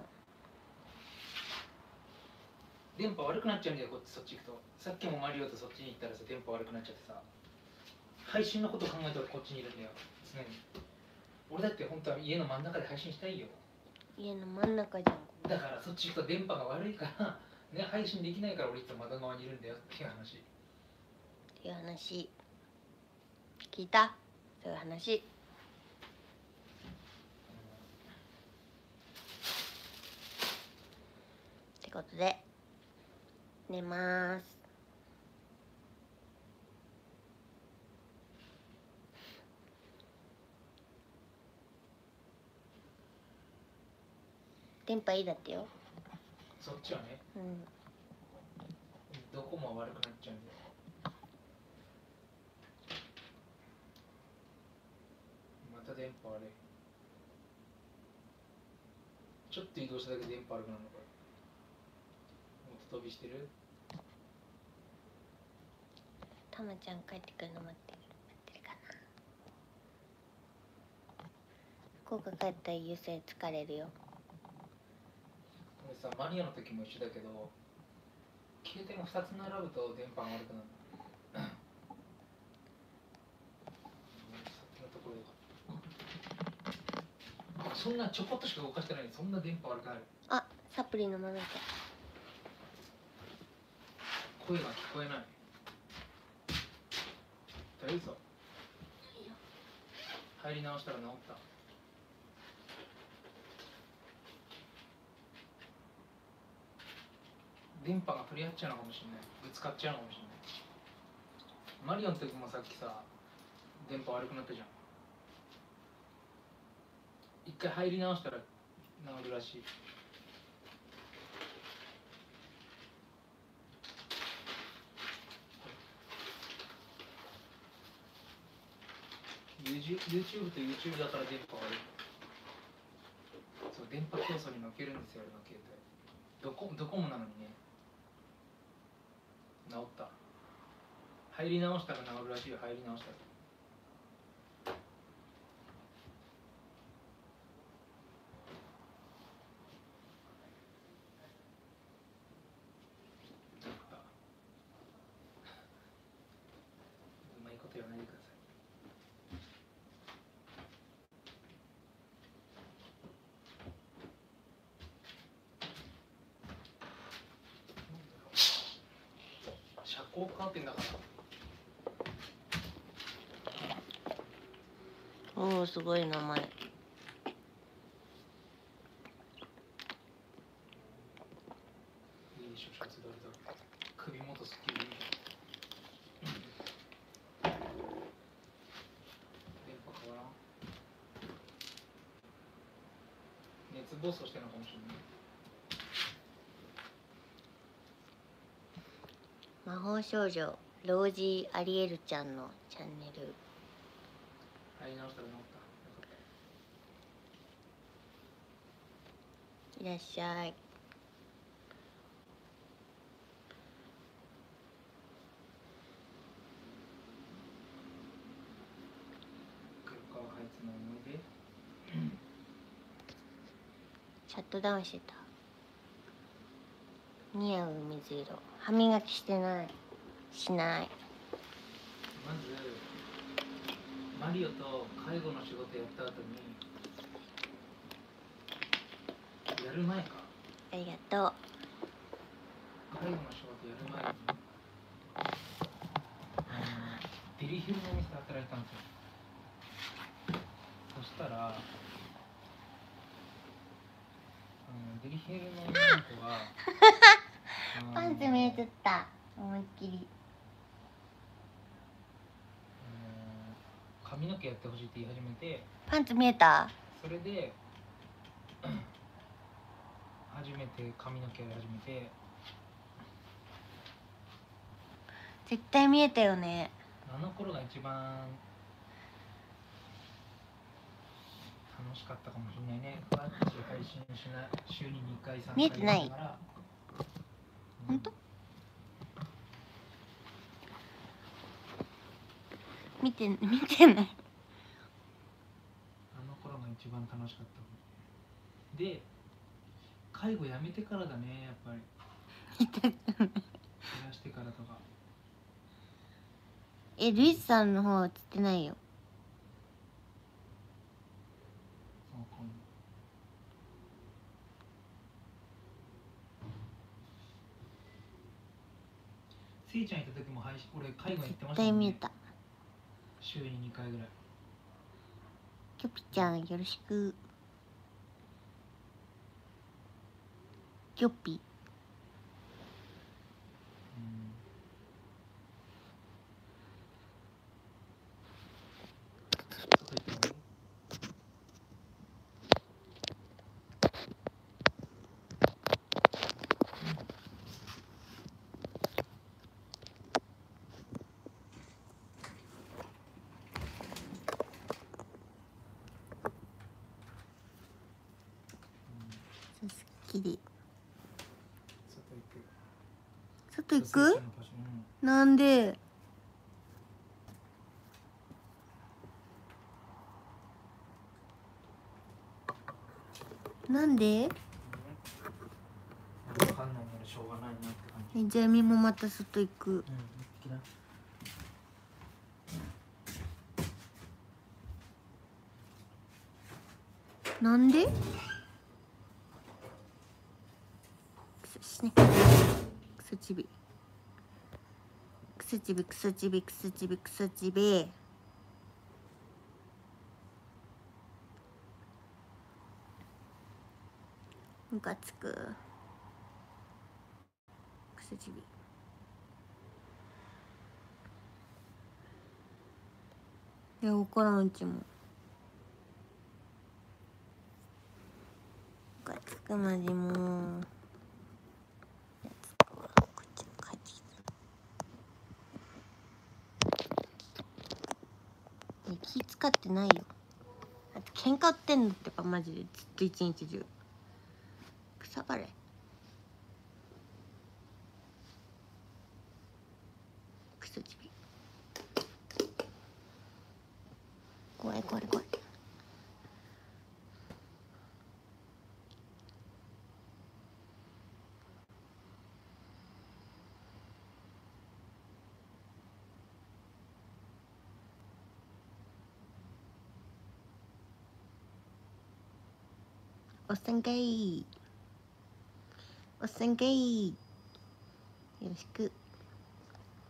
電波悪くなっちゃうんだよ、こっちそっち行くと。さっきもマリオとそっちに行ったらさ、電波悪くなっちゃってさ、配信のこと考えたらこっちにいるんだよ、常に。俺だって本当は家の真ん中で配信したいよ。 家の真ん中じゃん。 だからそっち行くと電波が悪いからね、配信できないから俺いつも窓側にいるんだよっていう話。 っていう話。聞いた？そういう話。ってことで寝まーす。電波いいだってよ。 そっちはね、 うん。 どこも悪くなっちゃうんだよ。また電波悪い。ちょっと移動しただけで電波悪くなるのか。音飛びしてる？ たまちゃん帰ってくるの待ってるかな。福岡帰ったら優勢疲れるよ。 俺さ、マリアの時も一緒だけど、携帯が2つ並ぶと電波が悪くなる。そんなちょこっとしか動かしてないのにそんな電波悪くなる？ あ、サプリ飲まなきゃ。 声が聞こえない。大丈夫？入り直したら治った。電波が取り合っちゃうのかもしれない。ぶつかっちゃうのかもしれない。マリオの時もさっきさ、電波悪くなったじゃん。一回入り直したら治るらしい。YouTube と YouTube だから電波悪い。そう、電波競争に負けるんですよ、俺の携帯。どこもなのにね。治った。入り直したら治るらしいよ、入り直したら。うまいこと言わないでください。 こう変わってんだから。 おお、すごい名前。 いいでしょ、シャツ誰だ。首元すっきり。電波変わらん。熱暴走してるのかもしれない。 魔法少女ロージーアリエルちゃんのチャンネル。 入り直したら治った。 いらっしゃい。 黒川ハイツの思い出。 シャットダウンしてた。似合う水色。歯磨きしてない。しない。 まずマリオと介護の仕事やった後にやる前か。 ありがとう。 介護の仕事やる前にデリヘルのお店で働いたんですよ。そしたらデリヘルの女の子がパンツ見えてった思いっきり。 髪の毛やってほしいって言い始めて、 パンツ見えた。 それで初めて髪の毛やり始めて。 絶対見えたよね。 あの頃が一番楽しかったかもしれないね。毎日配信しない、週に2回3回見えてない。 やりながら。 ほんと？見てない。 あの頃が一番楽しかった。で、介護やめてからだね、やっぱり。減らしてからとか。 ルイスさんの方は映ってないよ。 せいちゃんいた時も配信、俺介護やってま絶したもんね。 対見えた。 週に2回ぐらい。 キョピちゃんよろしく。キョピ。すっきり。外行く？なんで？なんで？ わかんないならしょうがないなって感じ。 じゃあみもまた外行く。なんで？くそしね。くそちび。くそちびくそちびくそちびくそちび。ムカつく。くそちび。いや、わからんうちも。ムカつくマジもう。やつくわ。こっち帰ってきた。気使ってないよ。だって喧嘩売ってんのってかマジでずっと一日中。草がれ。クソチビ。怖い怖い怖い。おっさんかい。おっさんかい。よろしく。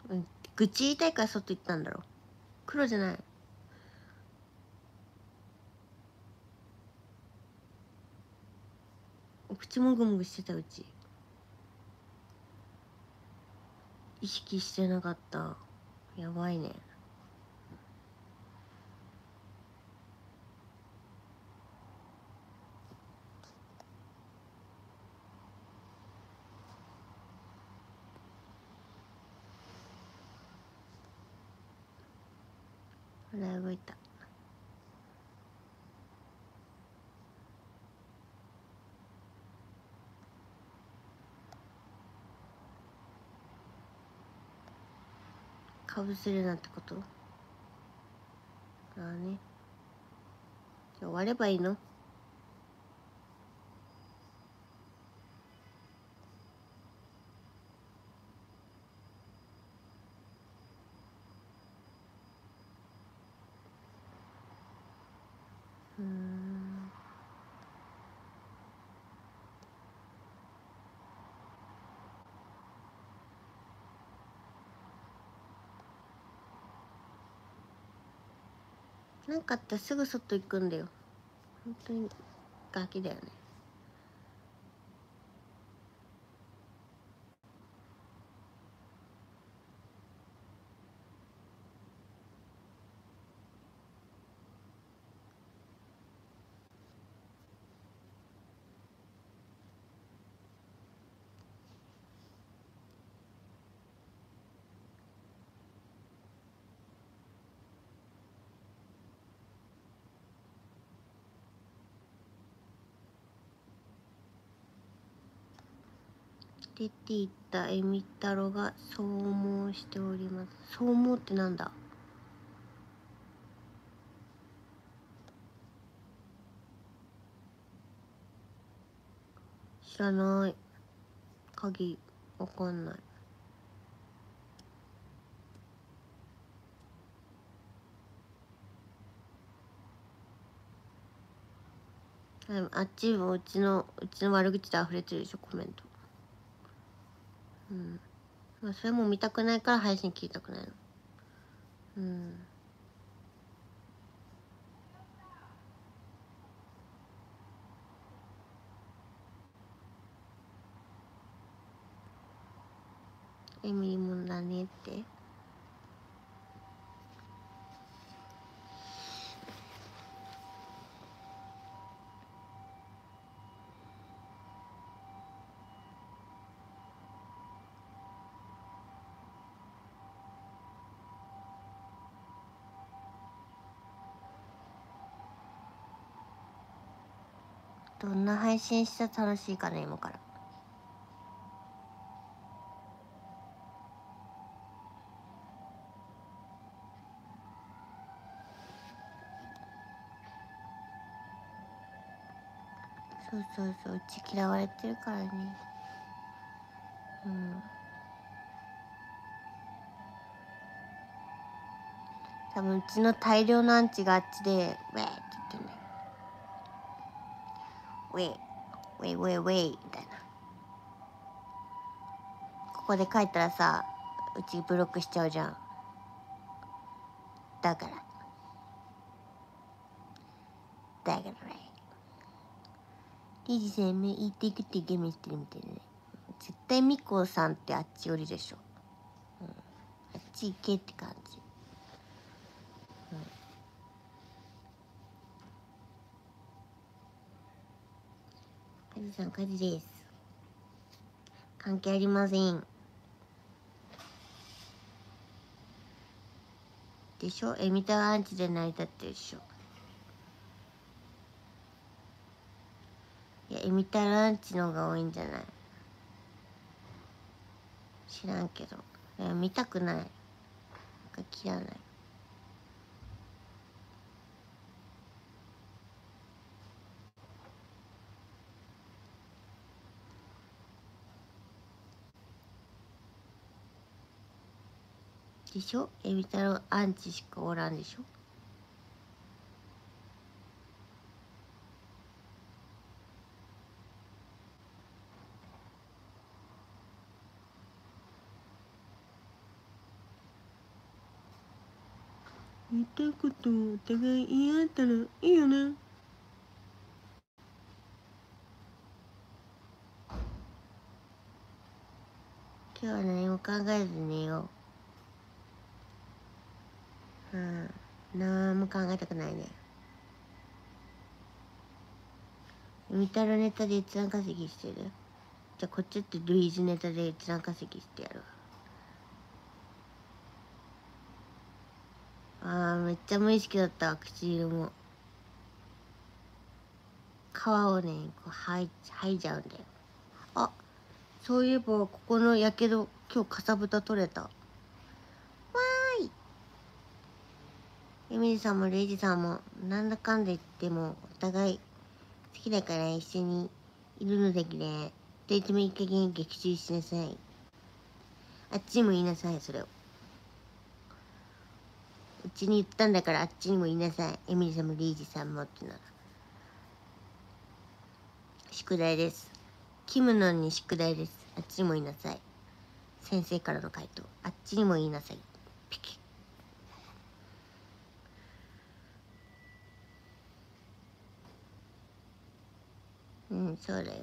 愚痴言いたいから外行ったんだろ。黒じゃない。口もぐもぐしてた。うち意識してなかった。やばいね。ほら動いた。かぶせるなってこと。ああね。じゃあ終わればいいの。なんかあったらすぐ外行くんだよ。本当にガキだよね。出ていったエミ太郎がそう思しております。そう思ってなんだ。知らない。鍵わかんない。あっちもうちの悪口で溢れてるでしょコメント。まあそれも見たくないから配信聞いたくないの。エミリもだねって。どんな配信したら楽しいかな今から。そうそうそう、うち嫌われてるからね。多分うちの大量のアンチがあっちでウェーって言ってんだよ。ウェイウェイウェイウェイみたいな。ここで書いたらさ、うちブロックしちゃうじゃん。だからね。リジさんね、言っていくってゲームしてるみたいでね。絶対ミコさんってあっち寄りでしょ。あっち行けって感じ。カジさん、カジです。関係ありません。でしょ。エミタはアンチで成り立ってるでしょ。いや、エミタランチの方が多いんじゃない。知らんけど。いや見たくない。なんか嫌いない。でしょ。エミタロアンチしかおらんでしょ。 言いたいことをお互い言い合ったらいいよね。今日は何も考えず寝よう。何も考えたくないね。みたらネタで閲覧稼ぎしてる。じゃあこっちってルイーズネタで閲覧稼ぎしてやるわ。めっちゃ無意識だったわ。唇も皮をねこう剥いじゃうんだよ。あ、そういえばここのやけど今日かさぶた取れた。わーい。エミリさんもレイジさんもなんだかんだ言ってもお互い好きだから一緒にいるのだけね。と言ってもいい加減撃墜しなさい。あっちにも言いなさいそれを。うちに言ったんだからあっちにも言いなさい。エミリさんもレイジさんもってなら。宿題です。キムノンに宿題です。あっちにも言いなさい。先生からの回答。あっちにも言いなさい。ピキ。そうだよ。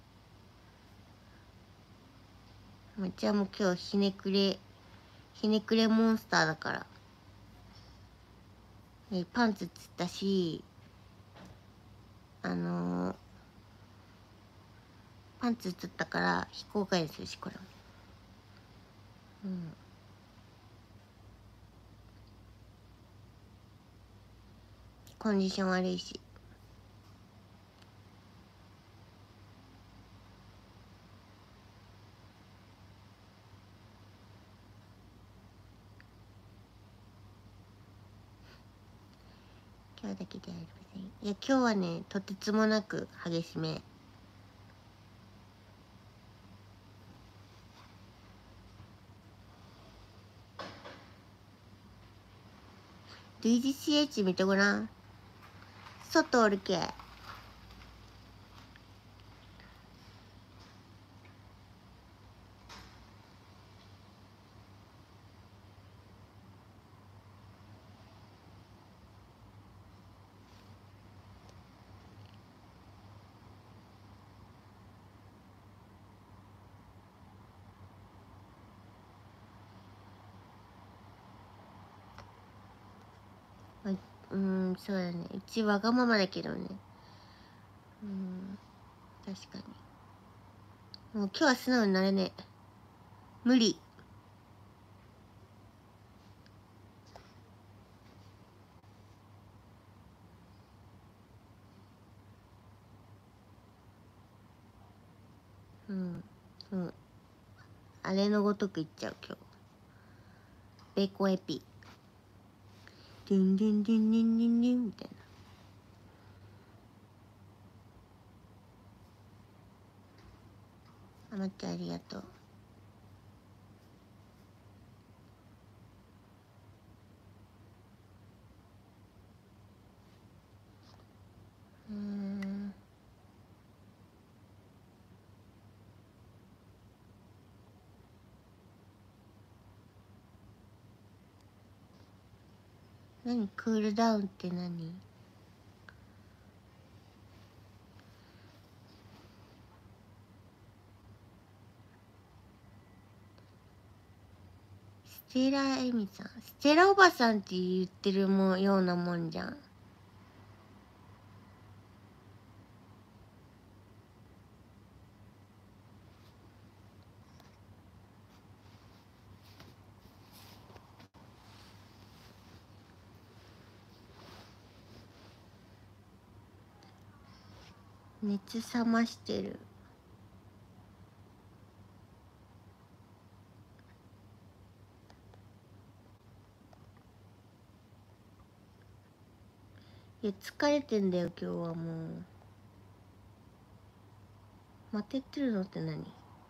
うちはもう今日ひねくれモンスターだから。パンツつったし、パンツつったから非公開にするし、これも。コンディション悪いし。今日だけではありません。いや、今日はね、とてつもなく激しめ。DGCH 見てごらん。外おるけ。そうだね。うちわがままだけどね。確かに。もう今日は素直になれねえ。無理。あれのごとく言っちゃう今日。ベーコンエピ。ディンディンディンディンディンディンみたいな。あまちゃんありがとう。何クールダウンって何？ステラエミさん。ステラおばさんって言ってるようなもんじゃん。熱冷ましてる。いや疲れてんだよ今日はもう。待てってるのって何？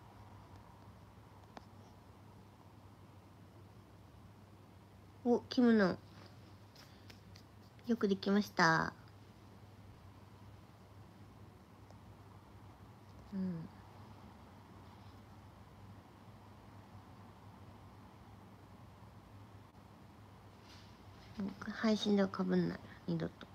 お、キムのよくできました。 配信ではかぶんない二度と。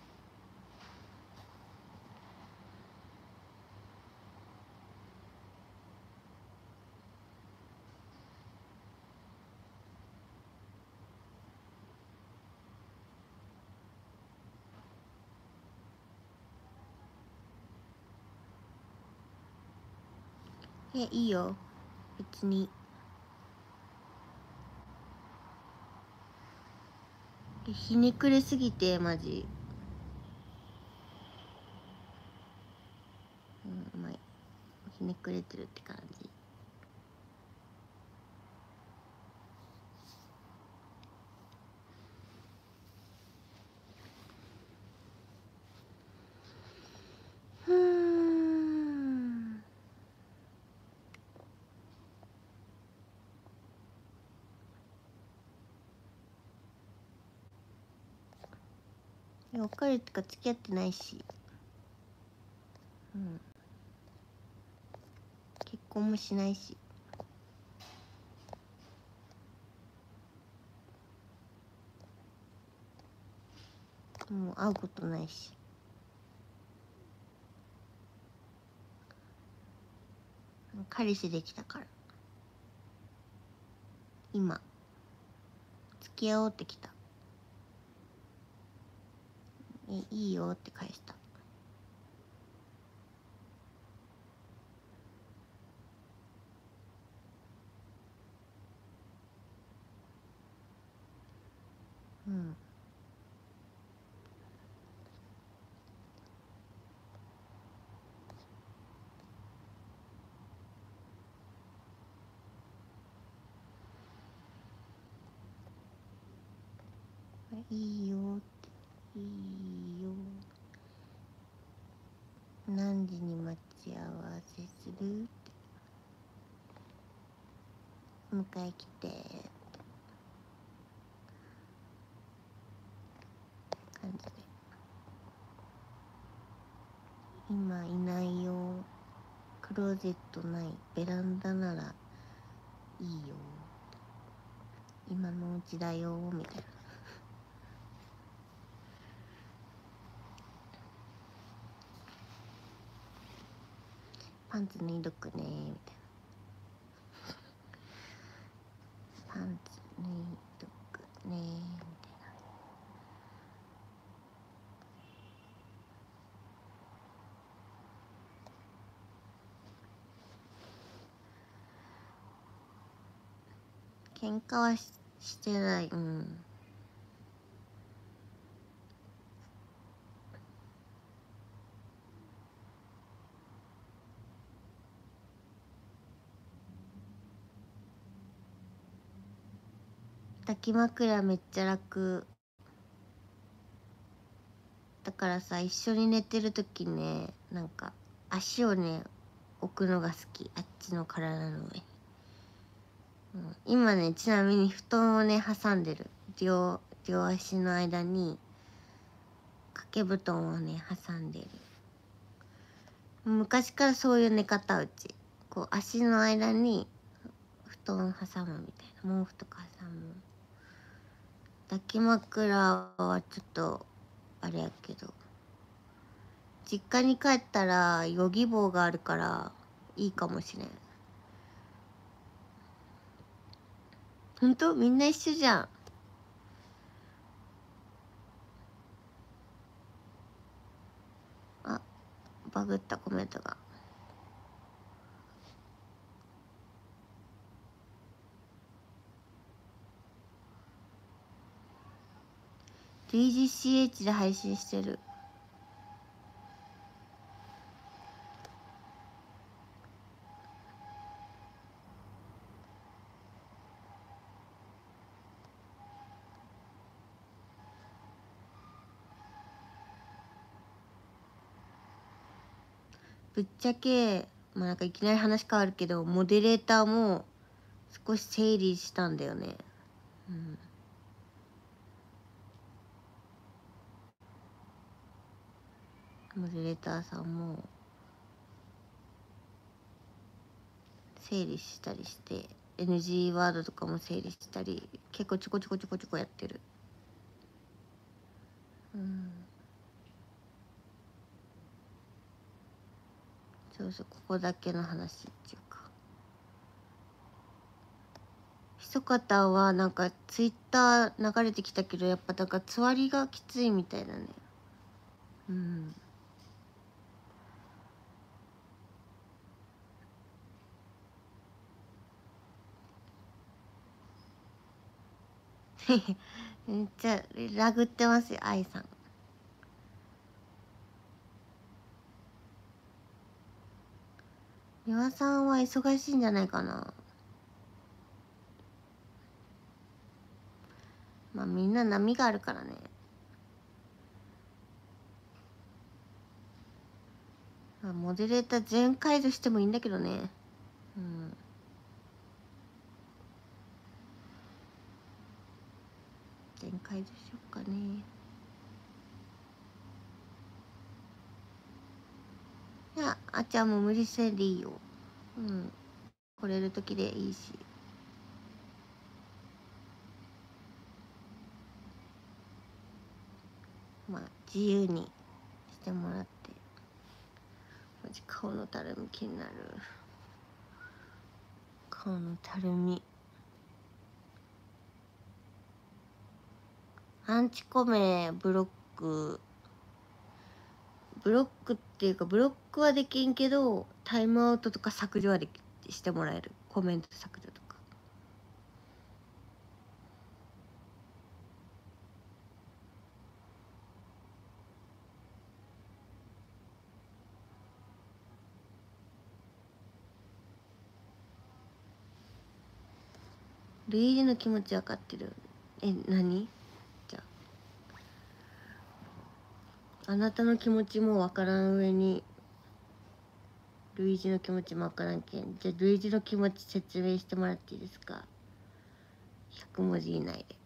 いいよ別に。ひねくれすぎてマジ。まあひねくれてるって感じ。別れってか付き合ってないし、結婚もしないし。もう会うことないし。彼氏できたから今付き合おうってきた。いいよって返した。いいよっていいよ。何時に待ち合わせするって迎え来て感じで。今いないよ、クローゼットない、ベランダならいいよ、今のうちだよみたいな。パンツ脱いどくねみたいな。パンツ脱いどくねみたいな。喧嘩はしてない。抱き枕めっちゃ楽だからさ、一緒に寝てる時ね、なんか足をね置くのが好き、あっちの体の上に。今ね、ちなみに布団をね挟んでる。両足の間に掛け布団をね挟んでる。昔からそういう寝方、うちこう足の間に布団挟むみたいな、毛布とか挟む。抱き枕はちょっとあれやけど、実家に帰ったらヨギボーがあるからいいかもしれん。ほんとみんな一緒じゃん。あ、バグったコメントが。DGCH で配信してる。ぶっちゃけなんかいきなり話変わるけど、モデレーターも少し整理したんだよね。モデレーターさんも整理したりして、 NG ワードとかも整理したり、結構ちょこちょこやってる。 そうそう、ここだけの話っていうか、ひそかたはなんかツイッター流れてきたけど、やっぱだからつわりがきついみたいだね。めっちゃラグってますよ、愛さん。美輪さんは忙しいんじゃないかな。まあみんな波があるからね。まあ、モデレーター全解除してもいいんだけどね。全解除しよっかね。いや、あっちゃんも無理せんでいいよ。来れる時でいいし。まあ自由にしてもらって。マジ顔のたるみ気になる。顔のたるみ。アンチコメブロックっていうか、ブロックはできんけどタイムアウトとか削除はしてもらえる。コメント削除とか。ルイージの気持ち分かってる。何？じゃあなたの気持ちも分からん上にルイージの気持ちも分からんけん。じゃあルイージの気持ち説明してもらっていいですか？100文字以内で。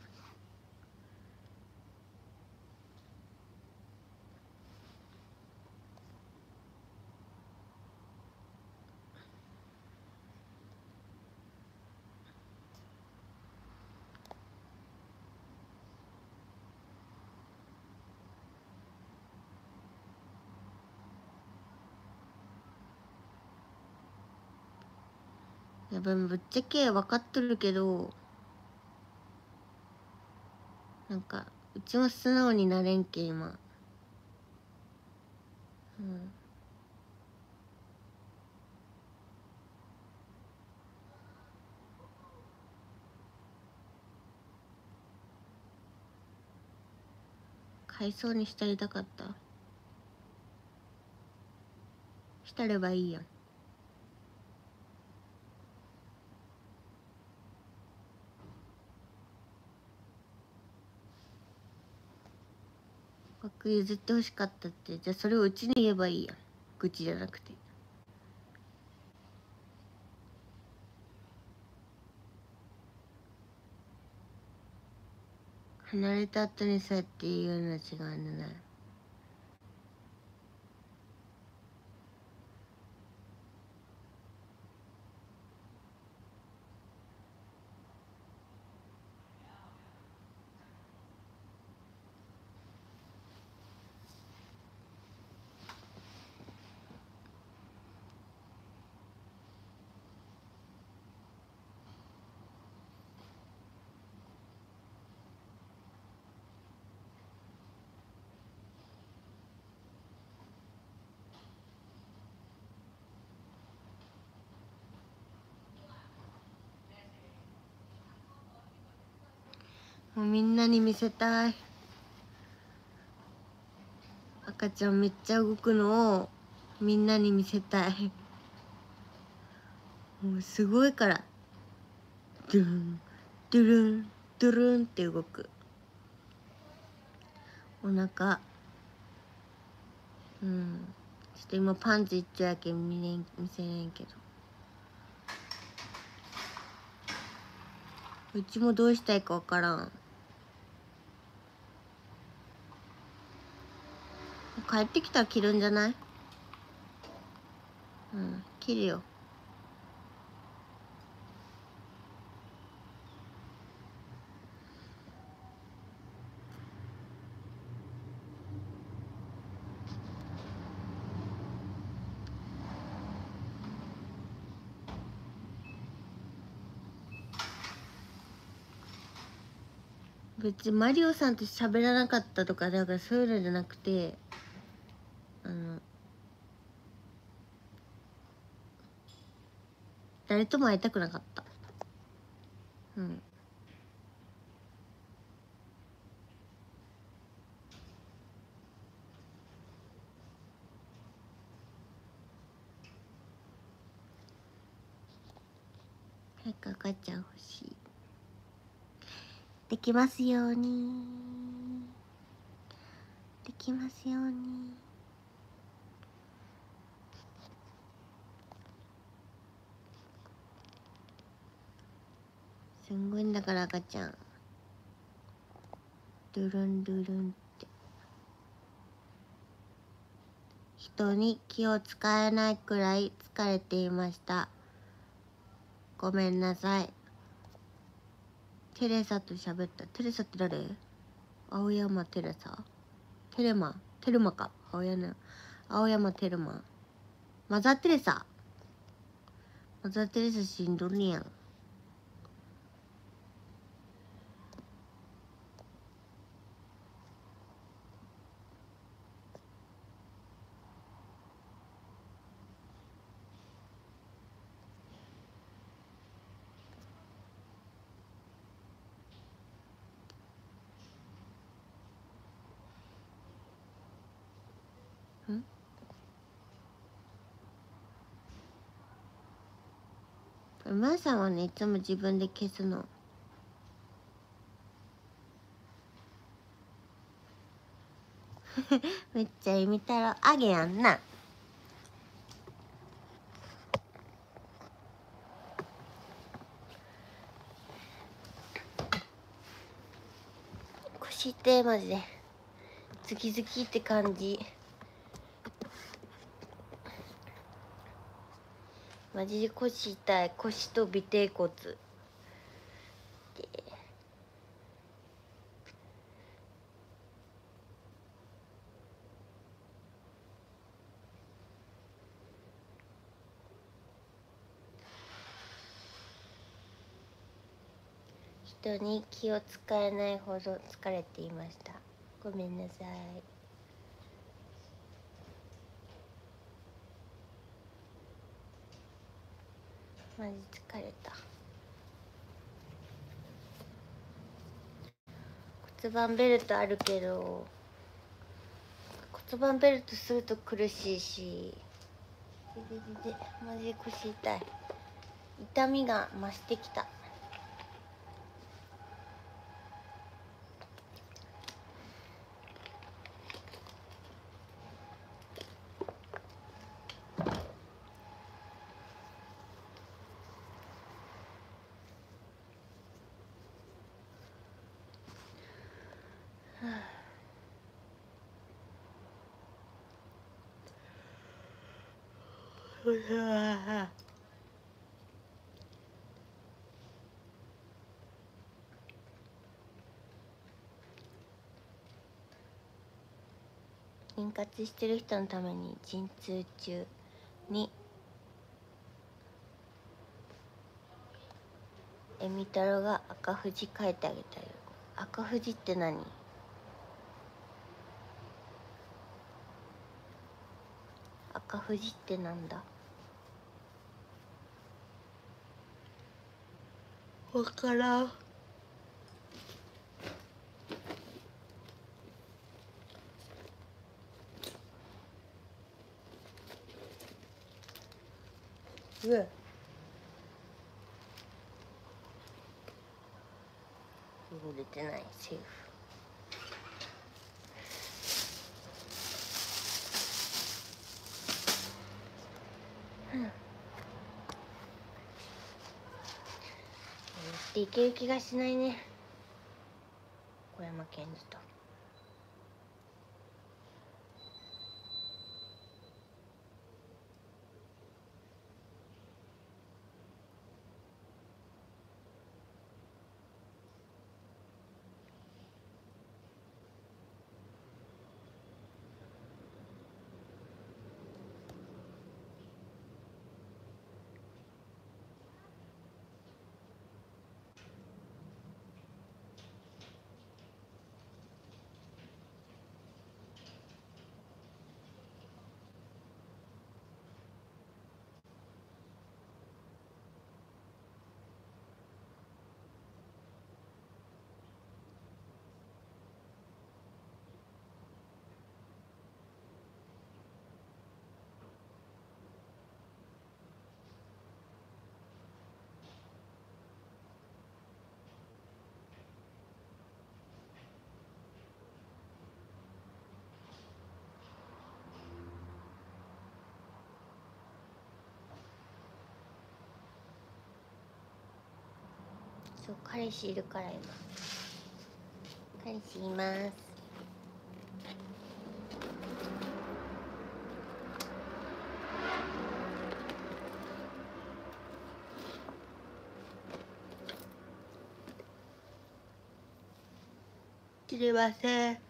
やっぱぶっちゃけ分かっとるけど、なんかうちも素直になれんけ今。買いそうにしたりたかった。したればいいやん。枠譲ってほしかったって、じゃあそれをうちに言えばいいやん。愚痴じゃなくて。離れた後にそうやって言うのは違うんだな。もうみんなに見せたい。赤ちゃんめっちゃ動くのをみんなに見せたい。もうすごいから。ドゥルンドゥルンドゥルンって動く。お腹ちょっと今パンツ一丁やけん見せれんけど、うちもどうしたいかわからん。帰ってきたら着るんじゃない？着るよ。 別にマリオさんと喋らなかったとかだからそういうのじゃなくて誰とも会いたくなかった。うん。早く赤ちゃん欲しい。できますように。できますように。すんごいんだから赤ちゃん。ドゥルンドゥルンって。人に気を使えないくらい疲れていました。ごめんなさい。テレサと喋った。テレサって誰？青山テレサ？テレマか。青山テルマ。マザーテレサ。マザーテレサ死んどるやん。マーさんはね、いつも自分で消すの。めっちゃ意味たろあげやんな。腰痛いマジで。ズキズキって感じ。マジで腰痛い。腰と尾てい骨。人に気を使えないほど疲れていました。ごめんなさい。マジ疲れた。骨盤ベルトあるけど骨盤ベルトすると苦しいし、マジで腰痛い。痛みが増してきた。妊活してる人のために陣痛中にエミタロが赤富士書いてあげたよ。赤富士って何？赤富士ってなんだ？わからん。うわ出てない。セーフ。やっていける気がしないね、小山健二と。 そう彼氏いるから今彼氏います。切れません。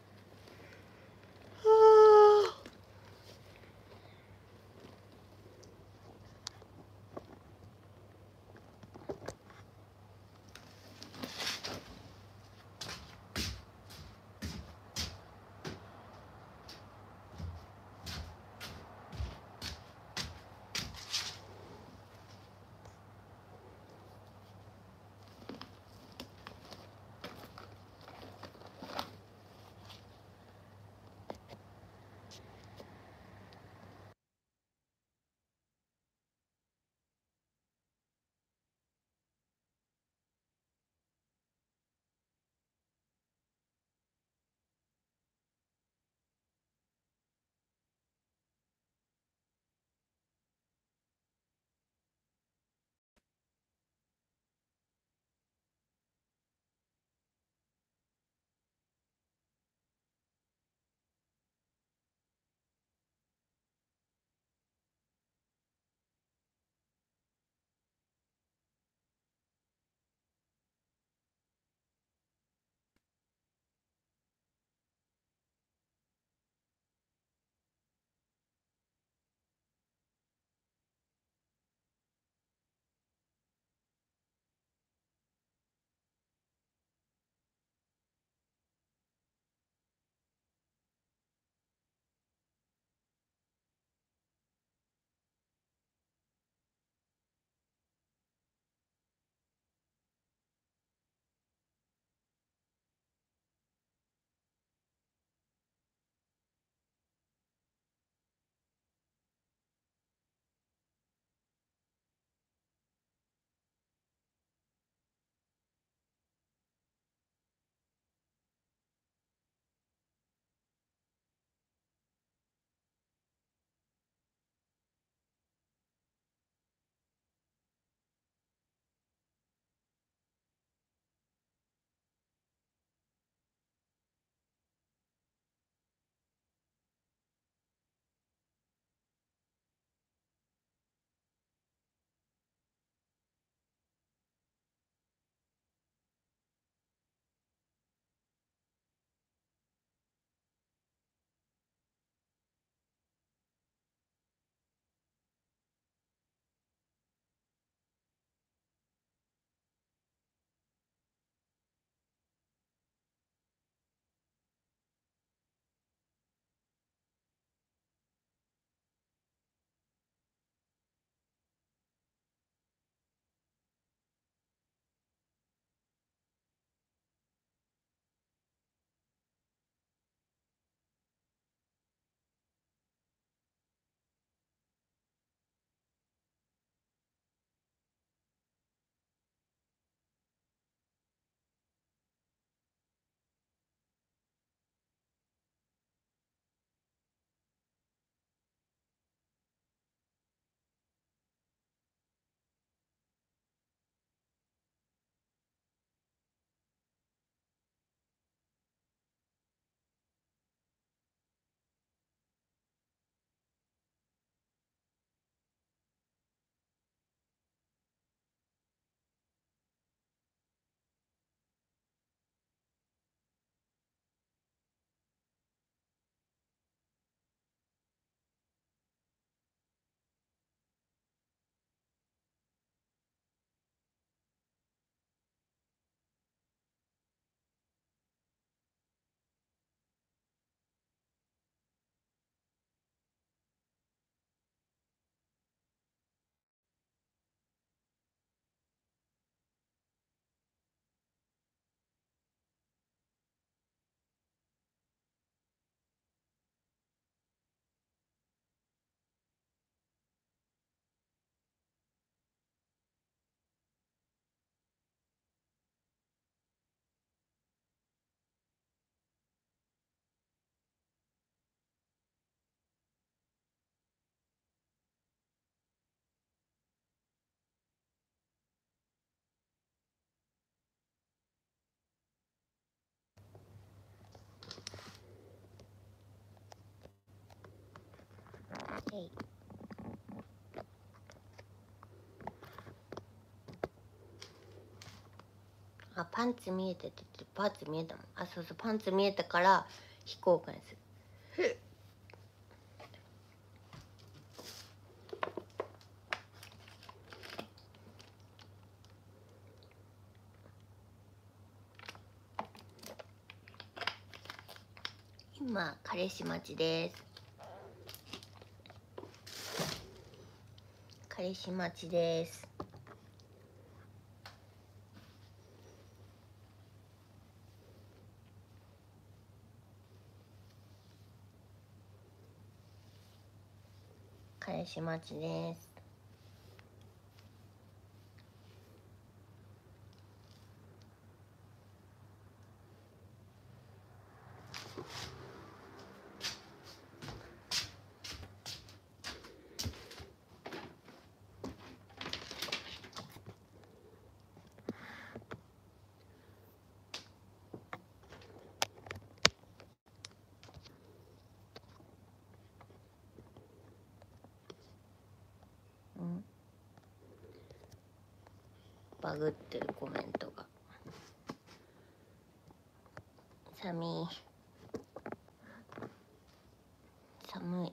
い。あ、パンツ見えてて、パンツ見えたもん。あ、そうそう、パンツ見えたから非公開する。今彼氏待ちです。彼氏待ちです。彼氏待ちです。うん。バグってるコメントが。寒い。寒い。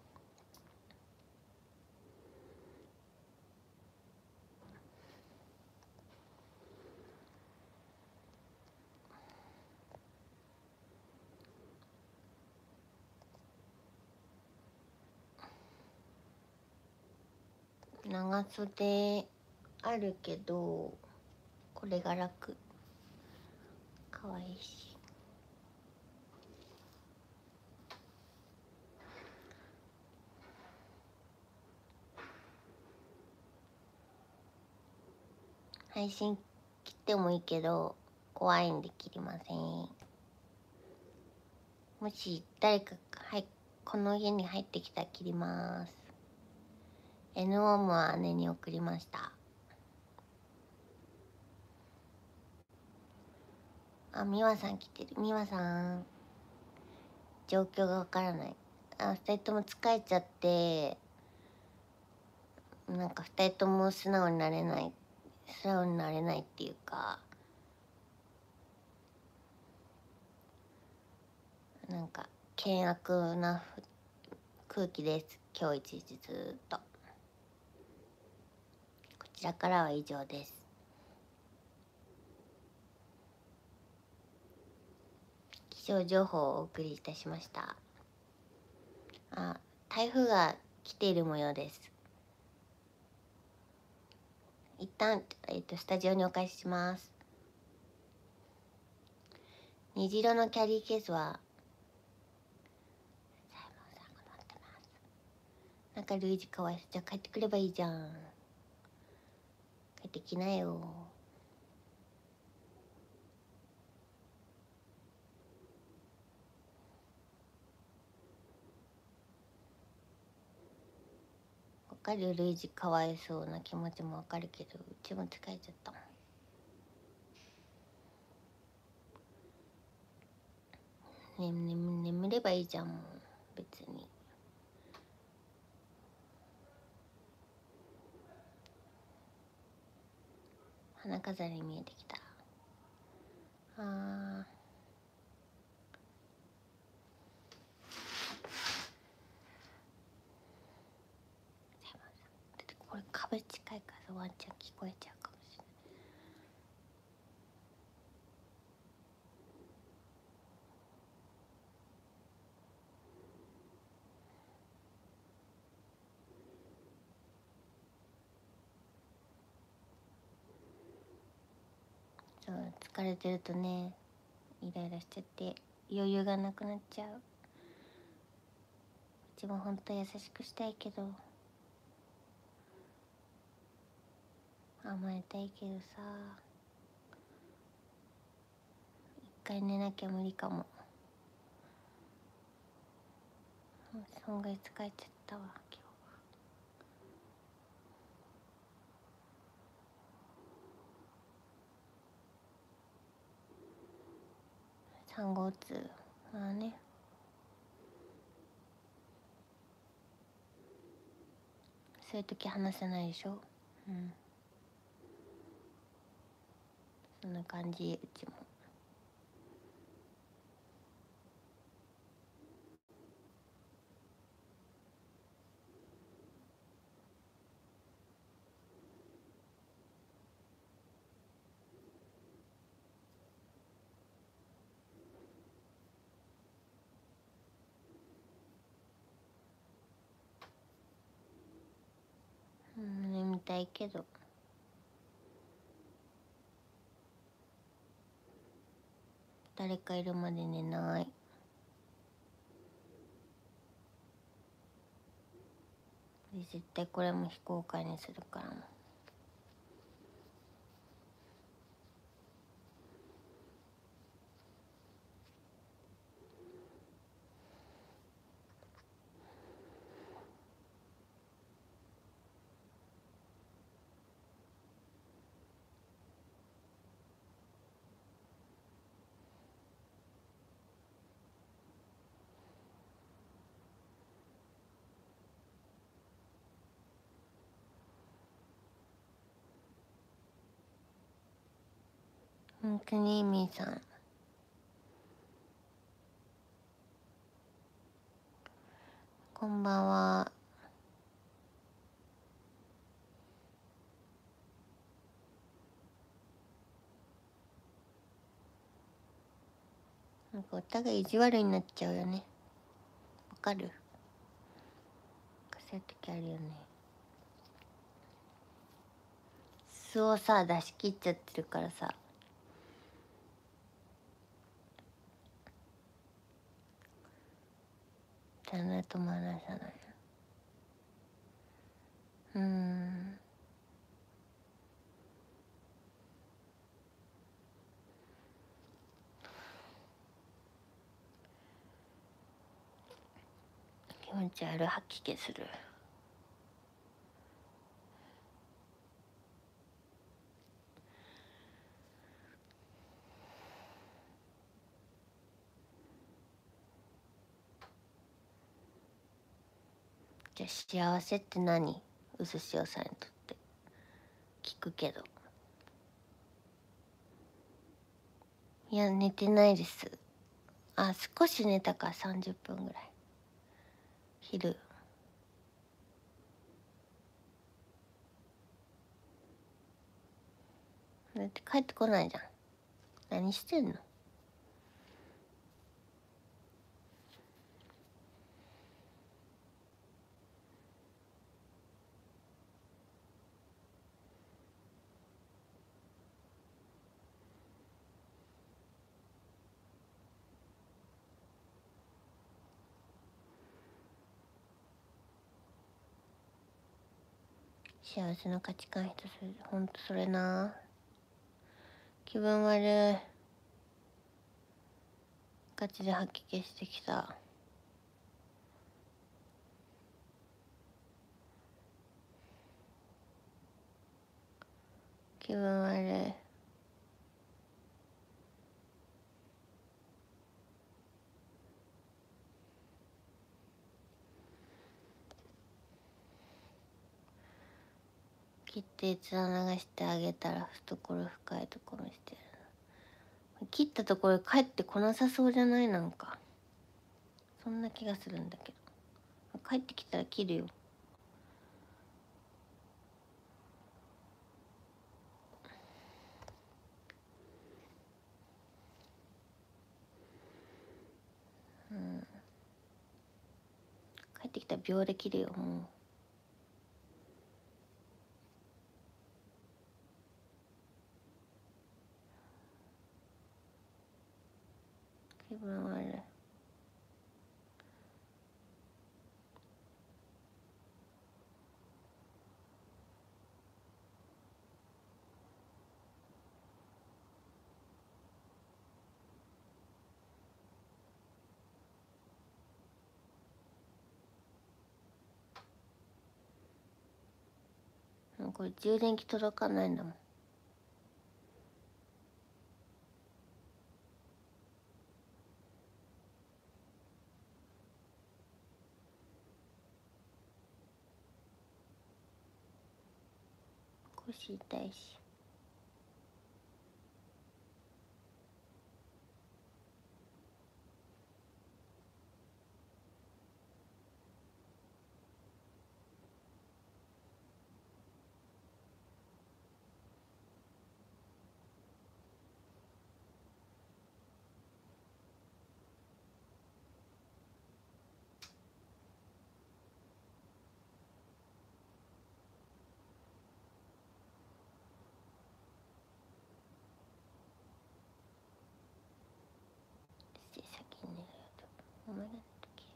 長袖あるけどこれが楽。かわいいし。配信切ってもいいけど怖いんで切りません。もし誰かこの家に入ってきたら切ります。NO も姉に送りました。あ、美和さん来てる。美和さん状況がわからない。あ、2人とも疲れちゃってなんか2人とも素直になれないっていうか、なんか険悪な空気です。今日一日ずっと。こちらからは以上です。気象情報をお送りいたしました。あ、台風が来ている模様です。一旦、スタジオにお返しします。虹色のキャリーケースはサイモンさんが乗ってます。なんかルイージかわいそう。じゃあ帰ってくればいいじゃん。帰ってきなよ。わかる。ルイージかわいそうな気持ちもわかるけど、うちも疲れちゃったもん。眠ればいいじゃん、もう別に。花飾り見えてきた。あこれ壁近いからワンちゃん聞こえちゃうかもしれない。そう、疲れてるとね、イライラしちゃって余裕がなくなっちゃう。うちも本当は優しくしたいけど、甘えたいけどさ、一回寝なきゃ無理かも。そんぐらい疲れちゃったわ今日は。3号通まあね。 そういう時話せないでしょ。うん、そんな感じうちも。眠たいけど誰かいるまで寝ない。絶対これも非公開にするからもう。本当にみーさん、こんばんは。なんかお互い意地悪になっちゃうよね。わかる？そういう時あるよね。素をさ出し切っちゃってるからさ。旦那とも話さない。気持ち悪い。吐き気する。じゃあ幸せって何？うすしおさんにとって聞くけど。いや寝てないです。あ、少し寝たか。30分ぐらい。昼。だって帰ってこないじゃん。何してんの？幸せの価値観一つ。ほんとそれな。気分悪い。ガチで吐き気してきた。気分悪い。切って血を流してあげたら懐深いところしてる。切ったところ帰ってこなさそうじゃない？なんかそんな気がするんだけど。帰ってきたら切るよ。帰ってきたら秒で切るよ。もう気分悪い。もうこれ充電器届かないんだもん。 腰痛いし。先に寝るよと思い出す時。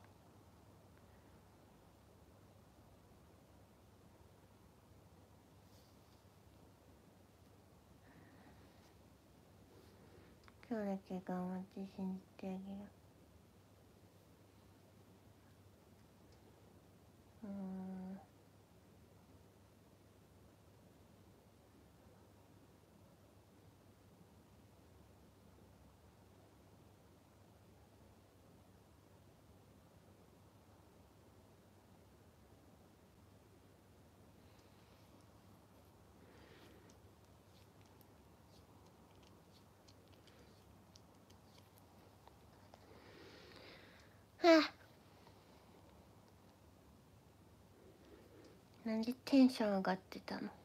今日だけ頑張って信じてあげる。はあ、なんでテンション上がってたの？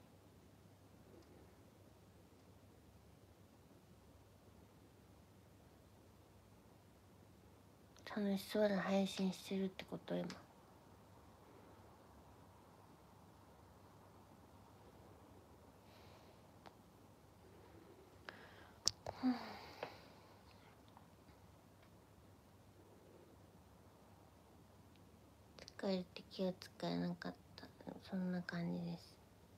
楽しそうな配信してるってこと今。疲れて気を使えなかった。そんな感じです。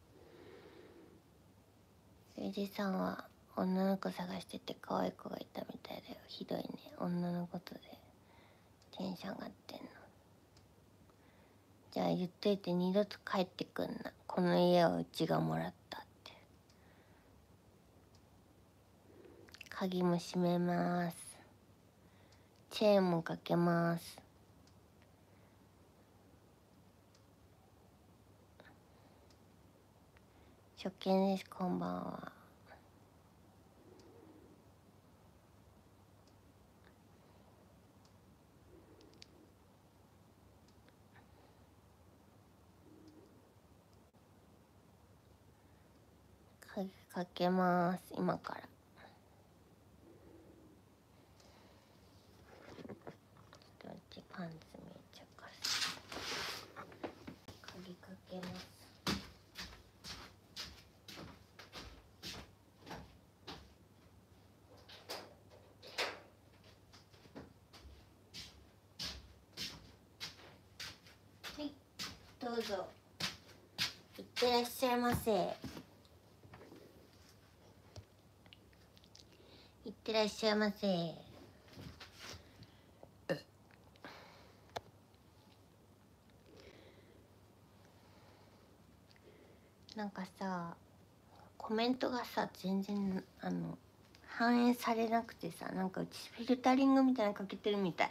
せいじさんは女の子探してて可愛い子がいたみたいだよ。ひどいね。女のことでテンション上がってんの。じゃあ言っといて、二度と帰ってくんな。この家はうちがもらったって。鍵も閉めます。チェーンもかけます。初見です。こんばんは。鍵かけます。今から。ちょっと待って、パンツ見えちゃうから。鍵かけます。はい、どうぞ。いってらっしゃいませ。いってらっしゃいませ。なんかさ、コメントがさ、全然反映されなくてさ、なんかうちフィルタリングみたいなのかけてるみたい。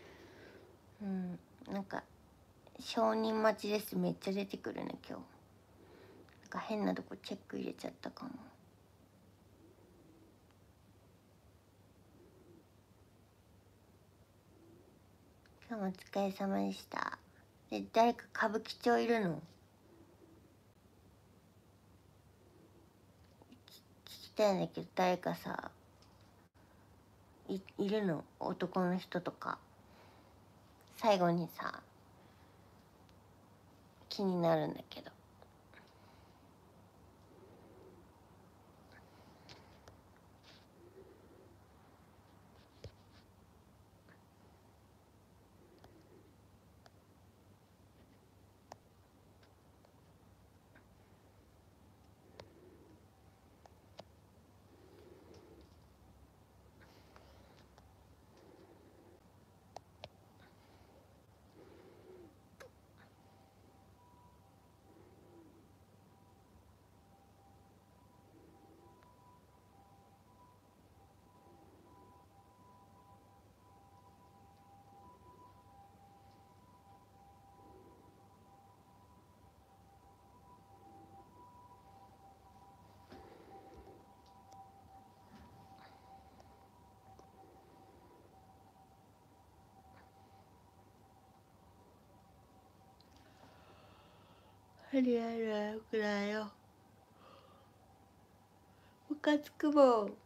なんか承認待ちですめっちゃ出てくるね今日。なんか変なとこチェック入れちゃったかも。今日もお疲れ様でした。で、誰か歌舞伎町いるの？聞きたいんだけど、誰かさ、いるの？男の人とか。最後にさ、気になるんだけど。 何やるくらいよ。ムカつくもん。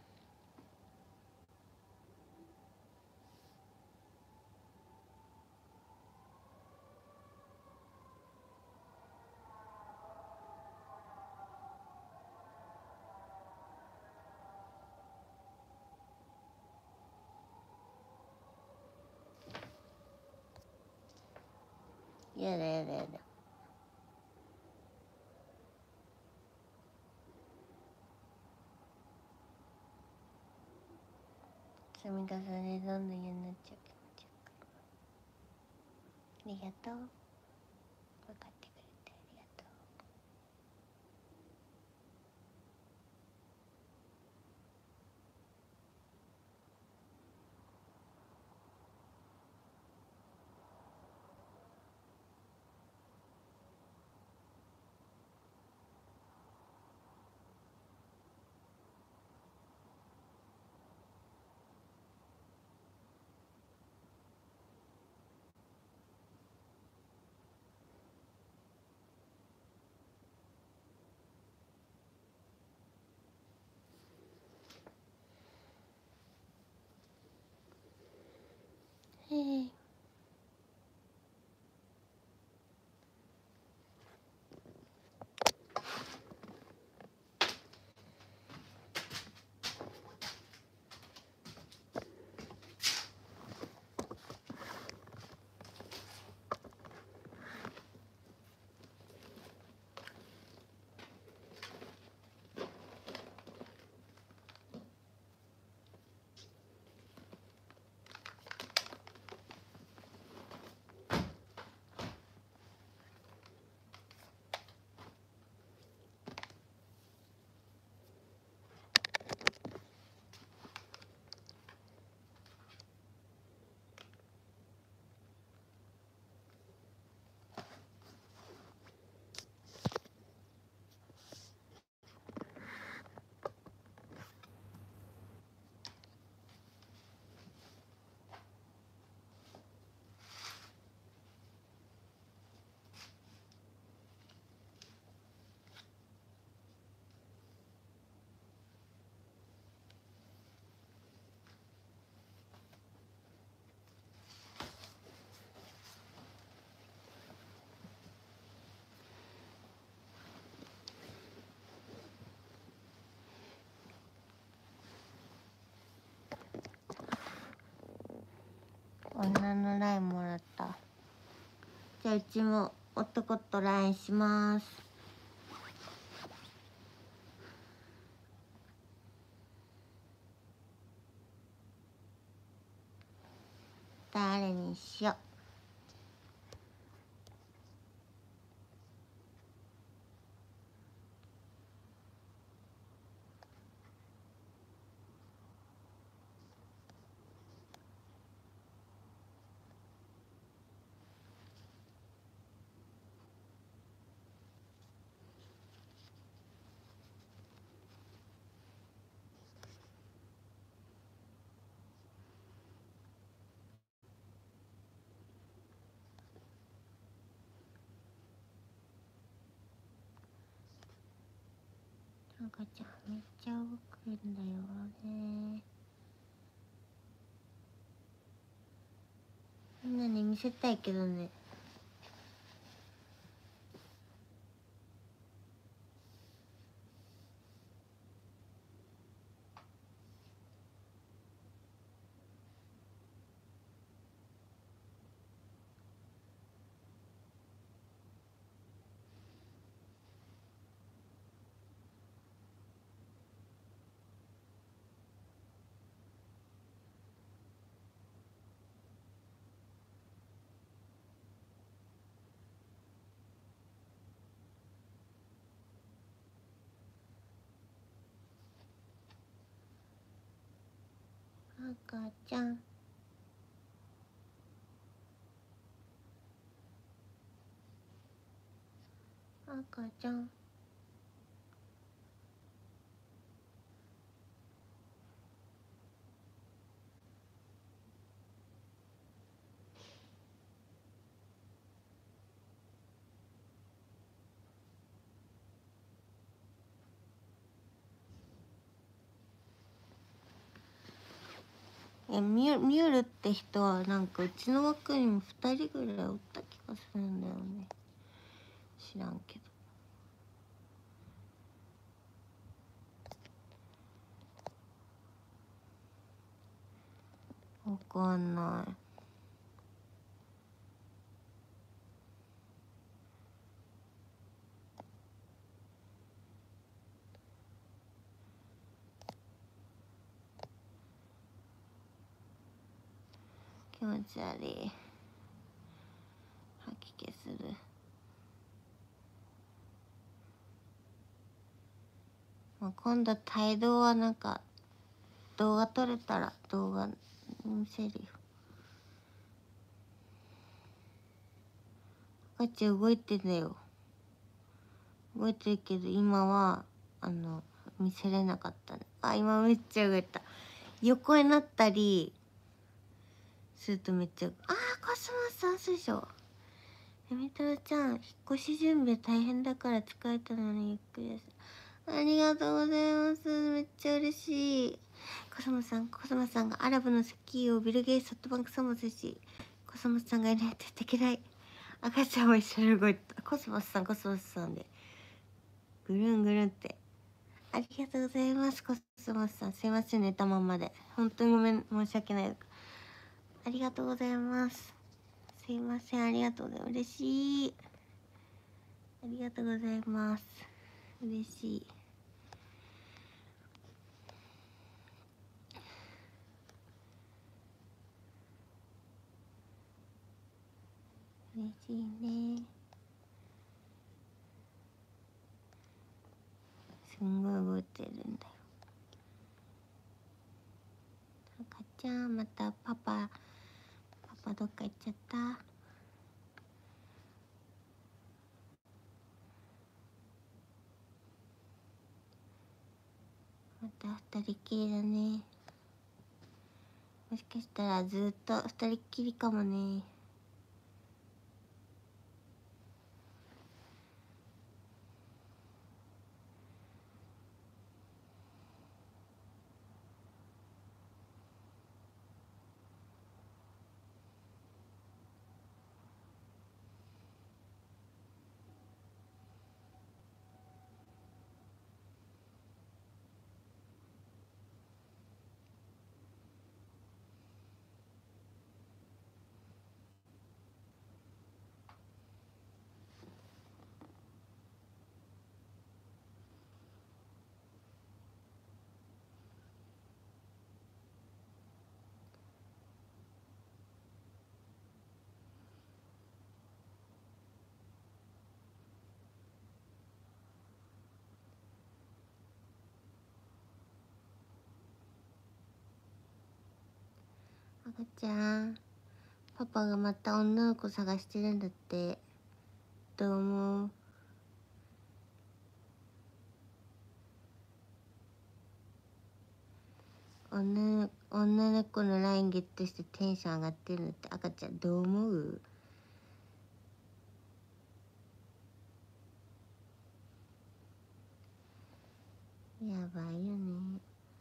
やだやだやだ。積み重ねどんどん嫌になっちゃう気持ち悪い。ありがとう。分かってくれてありがとう。へえ。女のラインもらった。じゃあうちも男とラインします。誰にしよう。赤ちゃんめっちゃ動くんだよね。みんなに見せたいけどね。赤ちゃん。赤ちゃん。 ミュールって人はなんかうちの枠にも2人ぐらいおった気がするんだよね。知らんけど。わかんない。気持ち悪い。吐き気する。まあ、今度帯同はなんか動画撮れたら動画見せるよ。赤ちゃん動いてんだよ。動いてるけど今は見せれなかったね。あ、今めっちゃ動いた。横になったりするとめっちゃ、コスモスさんそうでしょ。み太郎ちゃん、引っ越し準備大変だから疲れたのにゆっくりです。ありがとうございます。めっちゃ嬉しい。コスモさんがアラブのスキーをビル・ゲイツソフトバンクさんもすし、コスモスさんがいないとできない。赤ちゃんも一緒に動いた。コスモスさんでぐるんぐるんって。ありがとうございます。コスモスさん、すいません、寝たまんまで本当にごめん、申し訳ない。ありがとうございます。すいません、ありがとうございます。嬉しい。ありがとうございます。嬉しい。嬉しいね。すんごい動いてるんだよ。赤ちゃん、またパパどっか行っちゃった。また二人きりだね。もしかしたらずっと二人っきりかもね。赤ちゃん、パパがまた女の子探してるんだって。どう思う？女の子のラインゲットしてテンション上がってるんだって。赤ちゃんどう思う？やばいよね。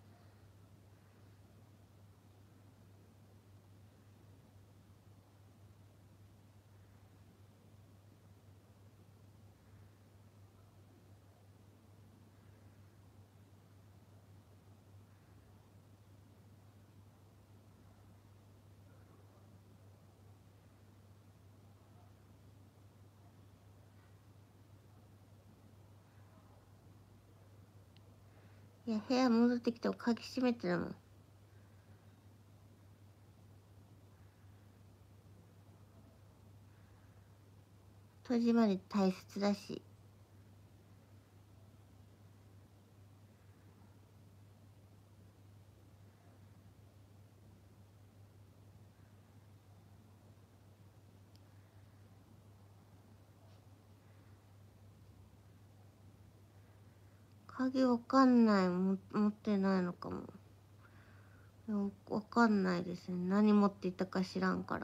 いや、部屋戻ってきても鍵閉めてるもん。閉じまで大切だし。鍵わかんない。持ってないのかも。わかんないですね。何持っていたか知らんから。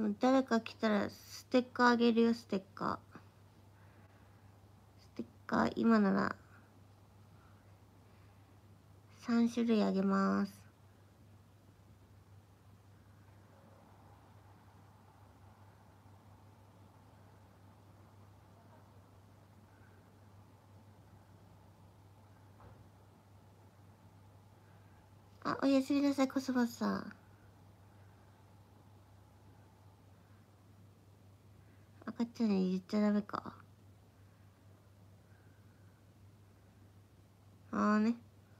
も誰か来たらステッカーあげるよ。ステッカー今なら3種類あげます。あ、おやすみなさい、コスモスさん。赤ちゃんに言っちゃダメか。ああね。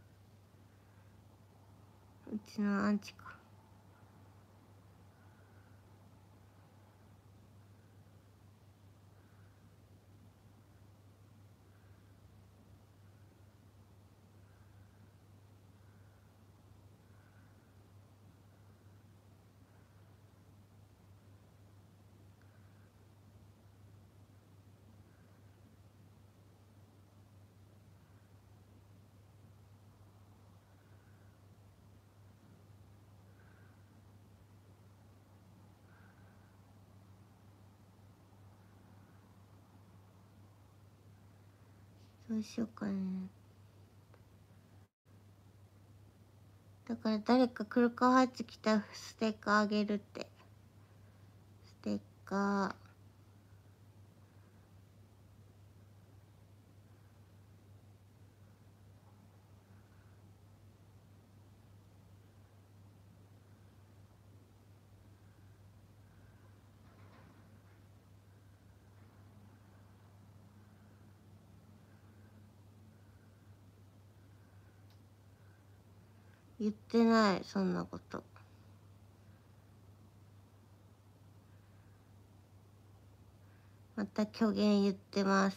うちのアンチか。どうしようかね。だから誰か黒川ハッチ来たらステッカーあげるって。ステッカー言ってない、そんなこと。また虚言言ってます。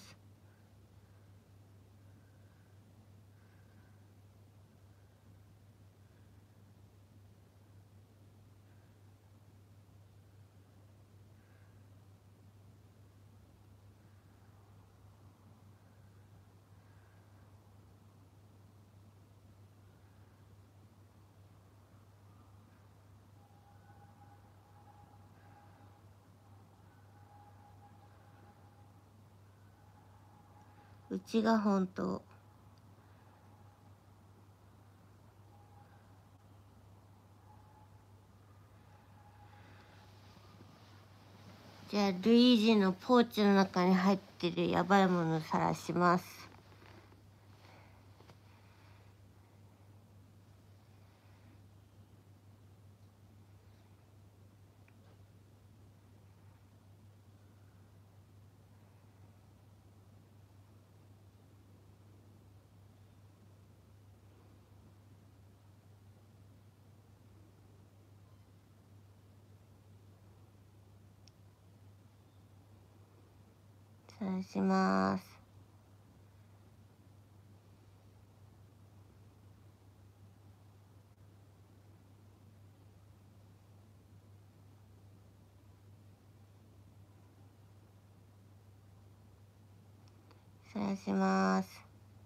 うちが本当。じゃあルイージのポーチの中に入ってるやばいもの晒します。晒します。晒します。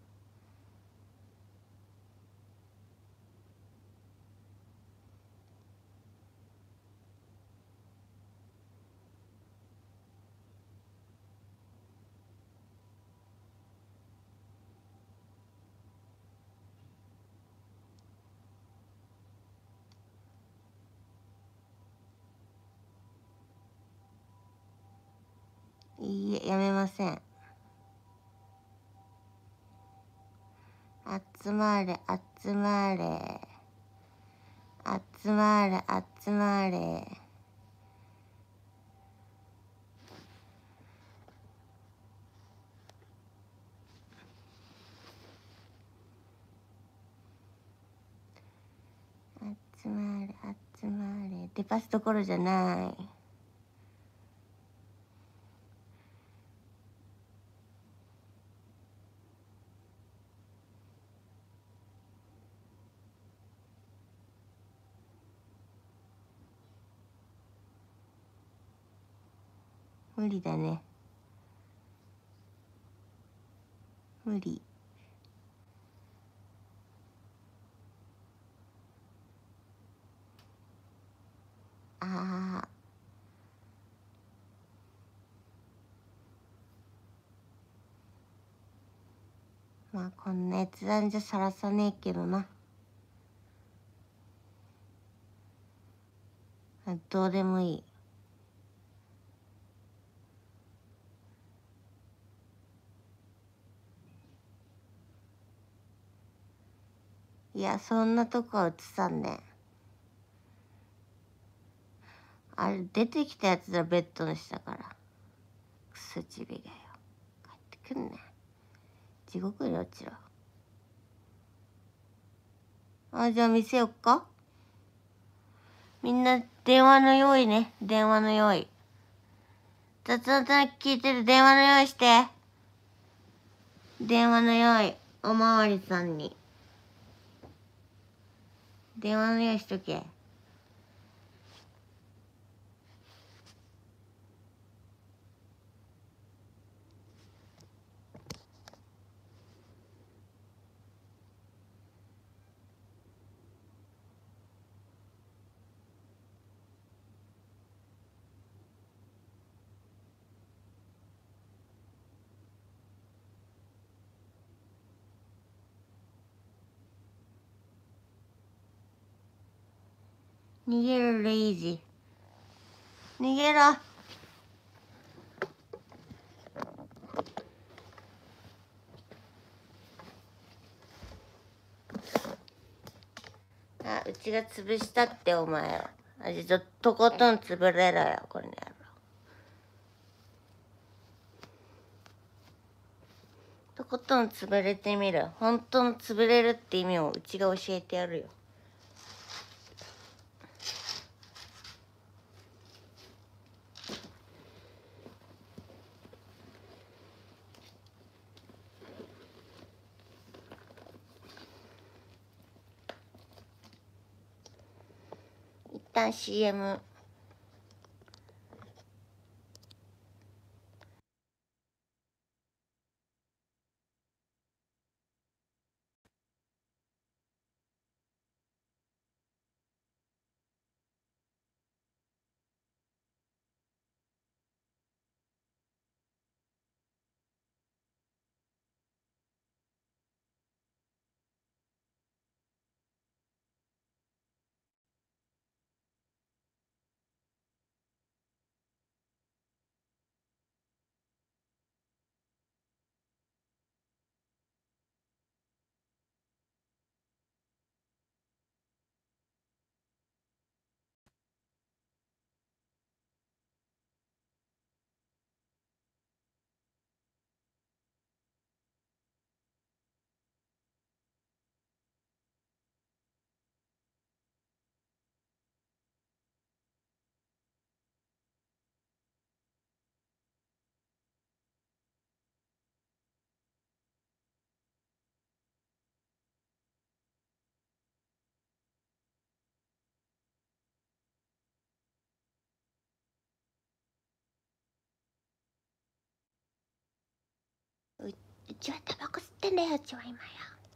いいえ、やめません。集まれ、集まれ。集まれ、集まれ。集まれ、集まれ。デパスどころじゃない。無理だね。無理。ああ。 まあこんな閲覧じゃさらさねえけどな。どうでもいい。いや、そんなとこは映さんね。あれ出てきたやつだ、ベッドの下から。クソチビがよ、帰ってくんね。地獄に落ちろ。あ、じゃあ見せよっか。みんな電話の用意ね。電話の用意。雑談聞いてる。電話の用意して。電話の用意。おまわりさんに電話の用意しとけ。逃げるレイジ。逃げろ。あ、うちが潰したってお前は。あ、じゃとことん潰れろよ、これね。とことん潰れてみる。本当の潰れるって意味をうちが教えてやるよ。一旦 CM。うちはタバコ吸ってんだよ、うちは今や。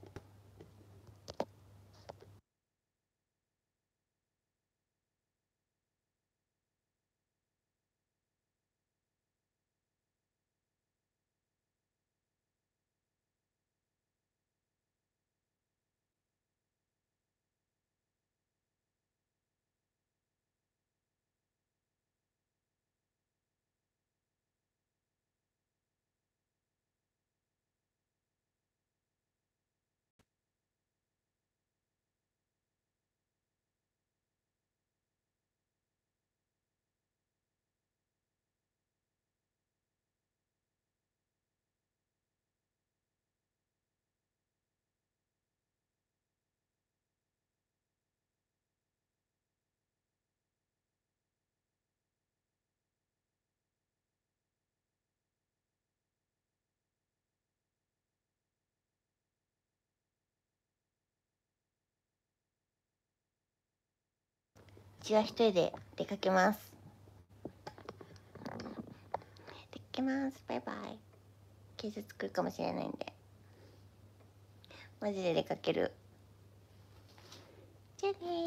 うちは一人で出かけます。出かけます。バイバイ。警察来るかもしれないんで。マジで出かける。じゃあねー。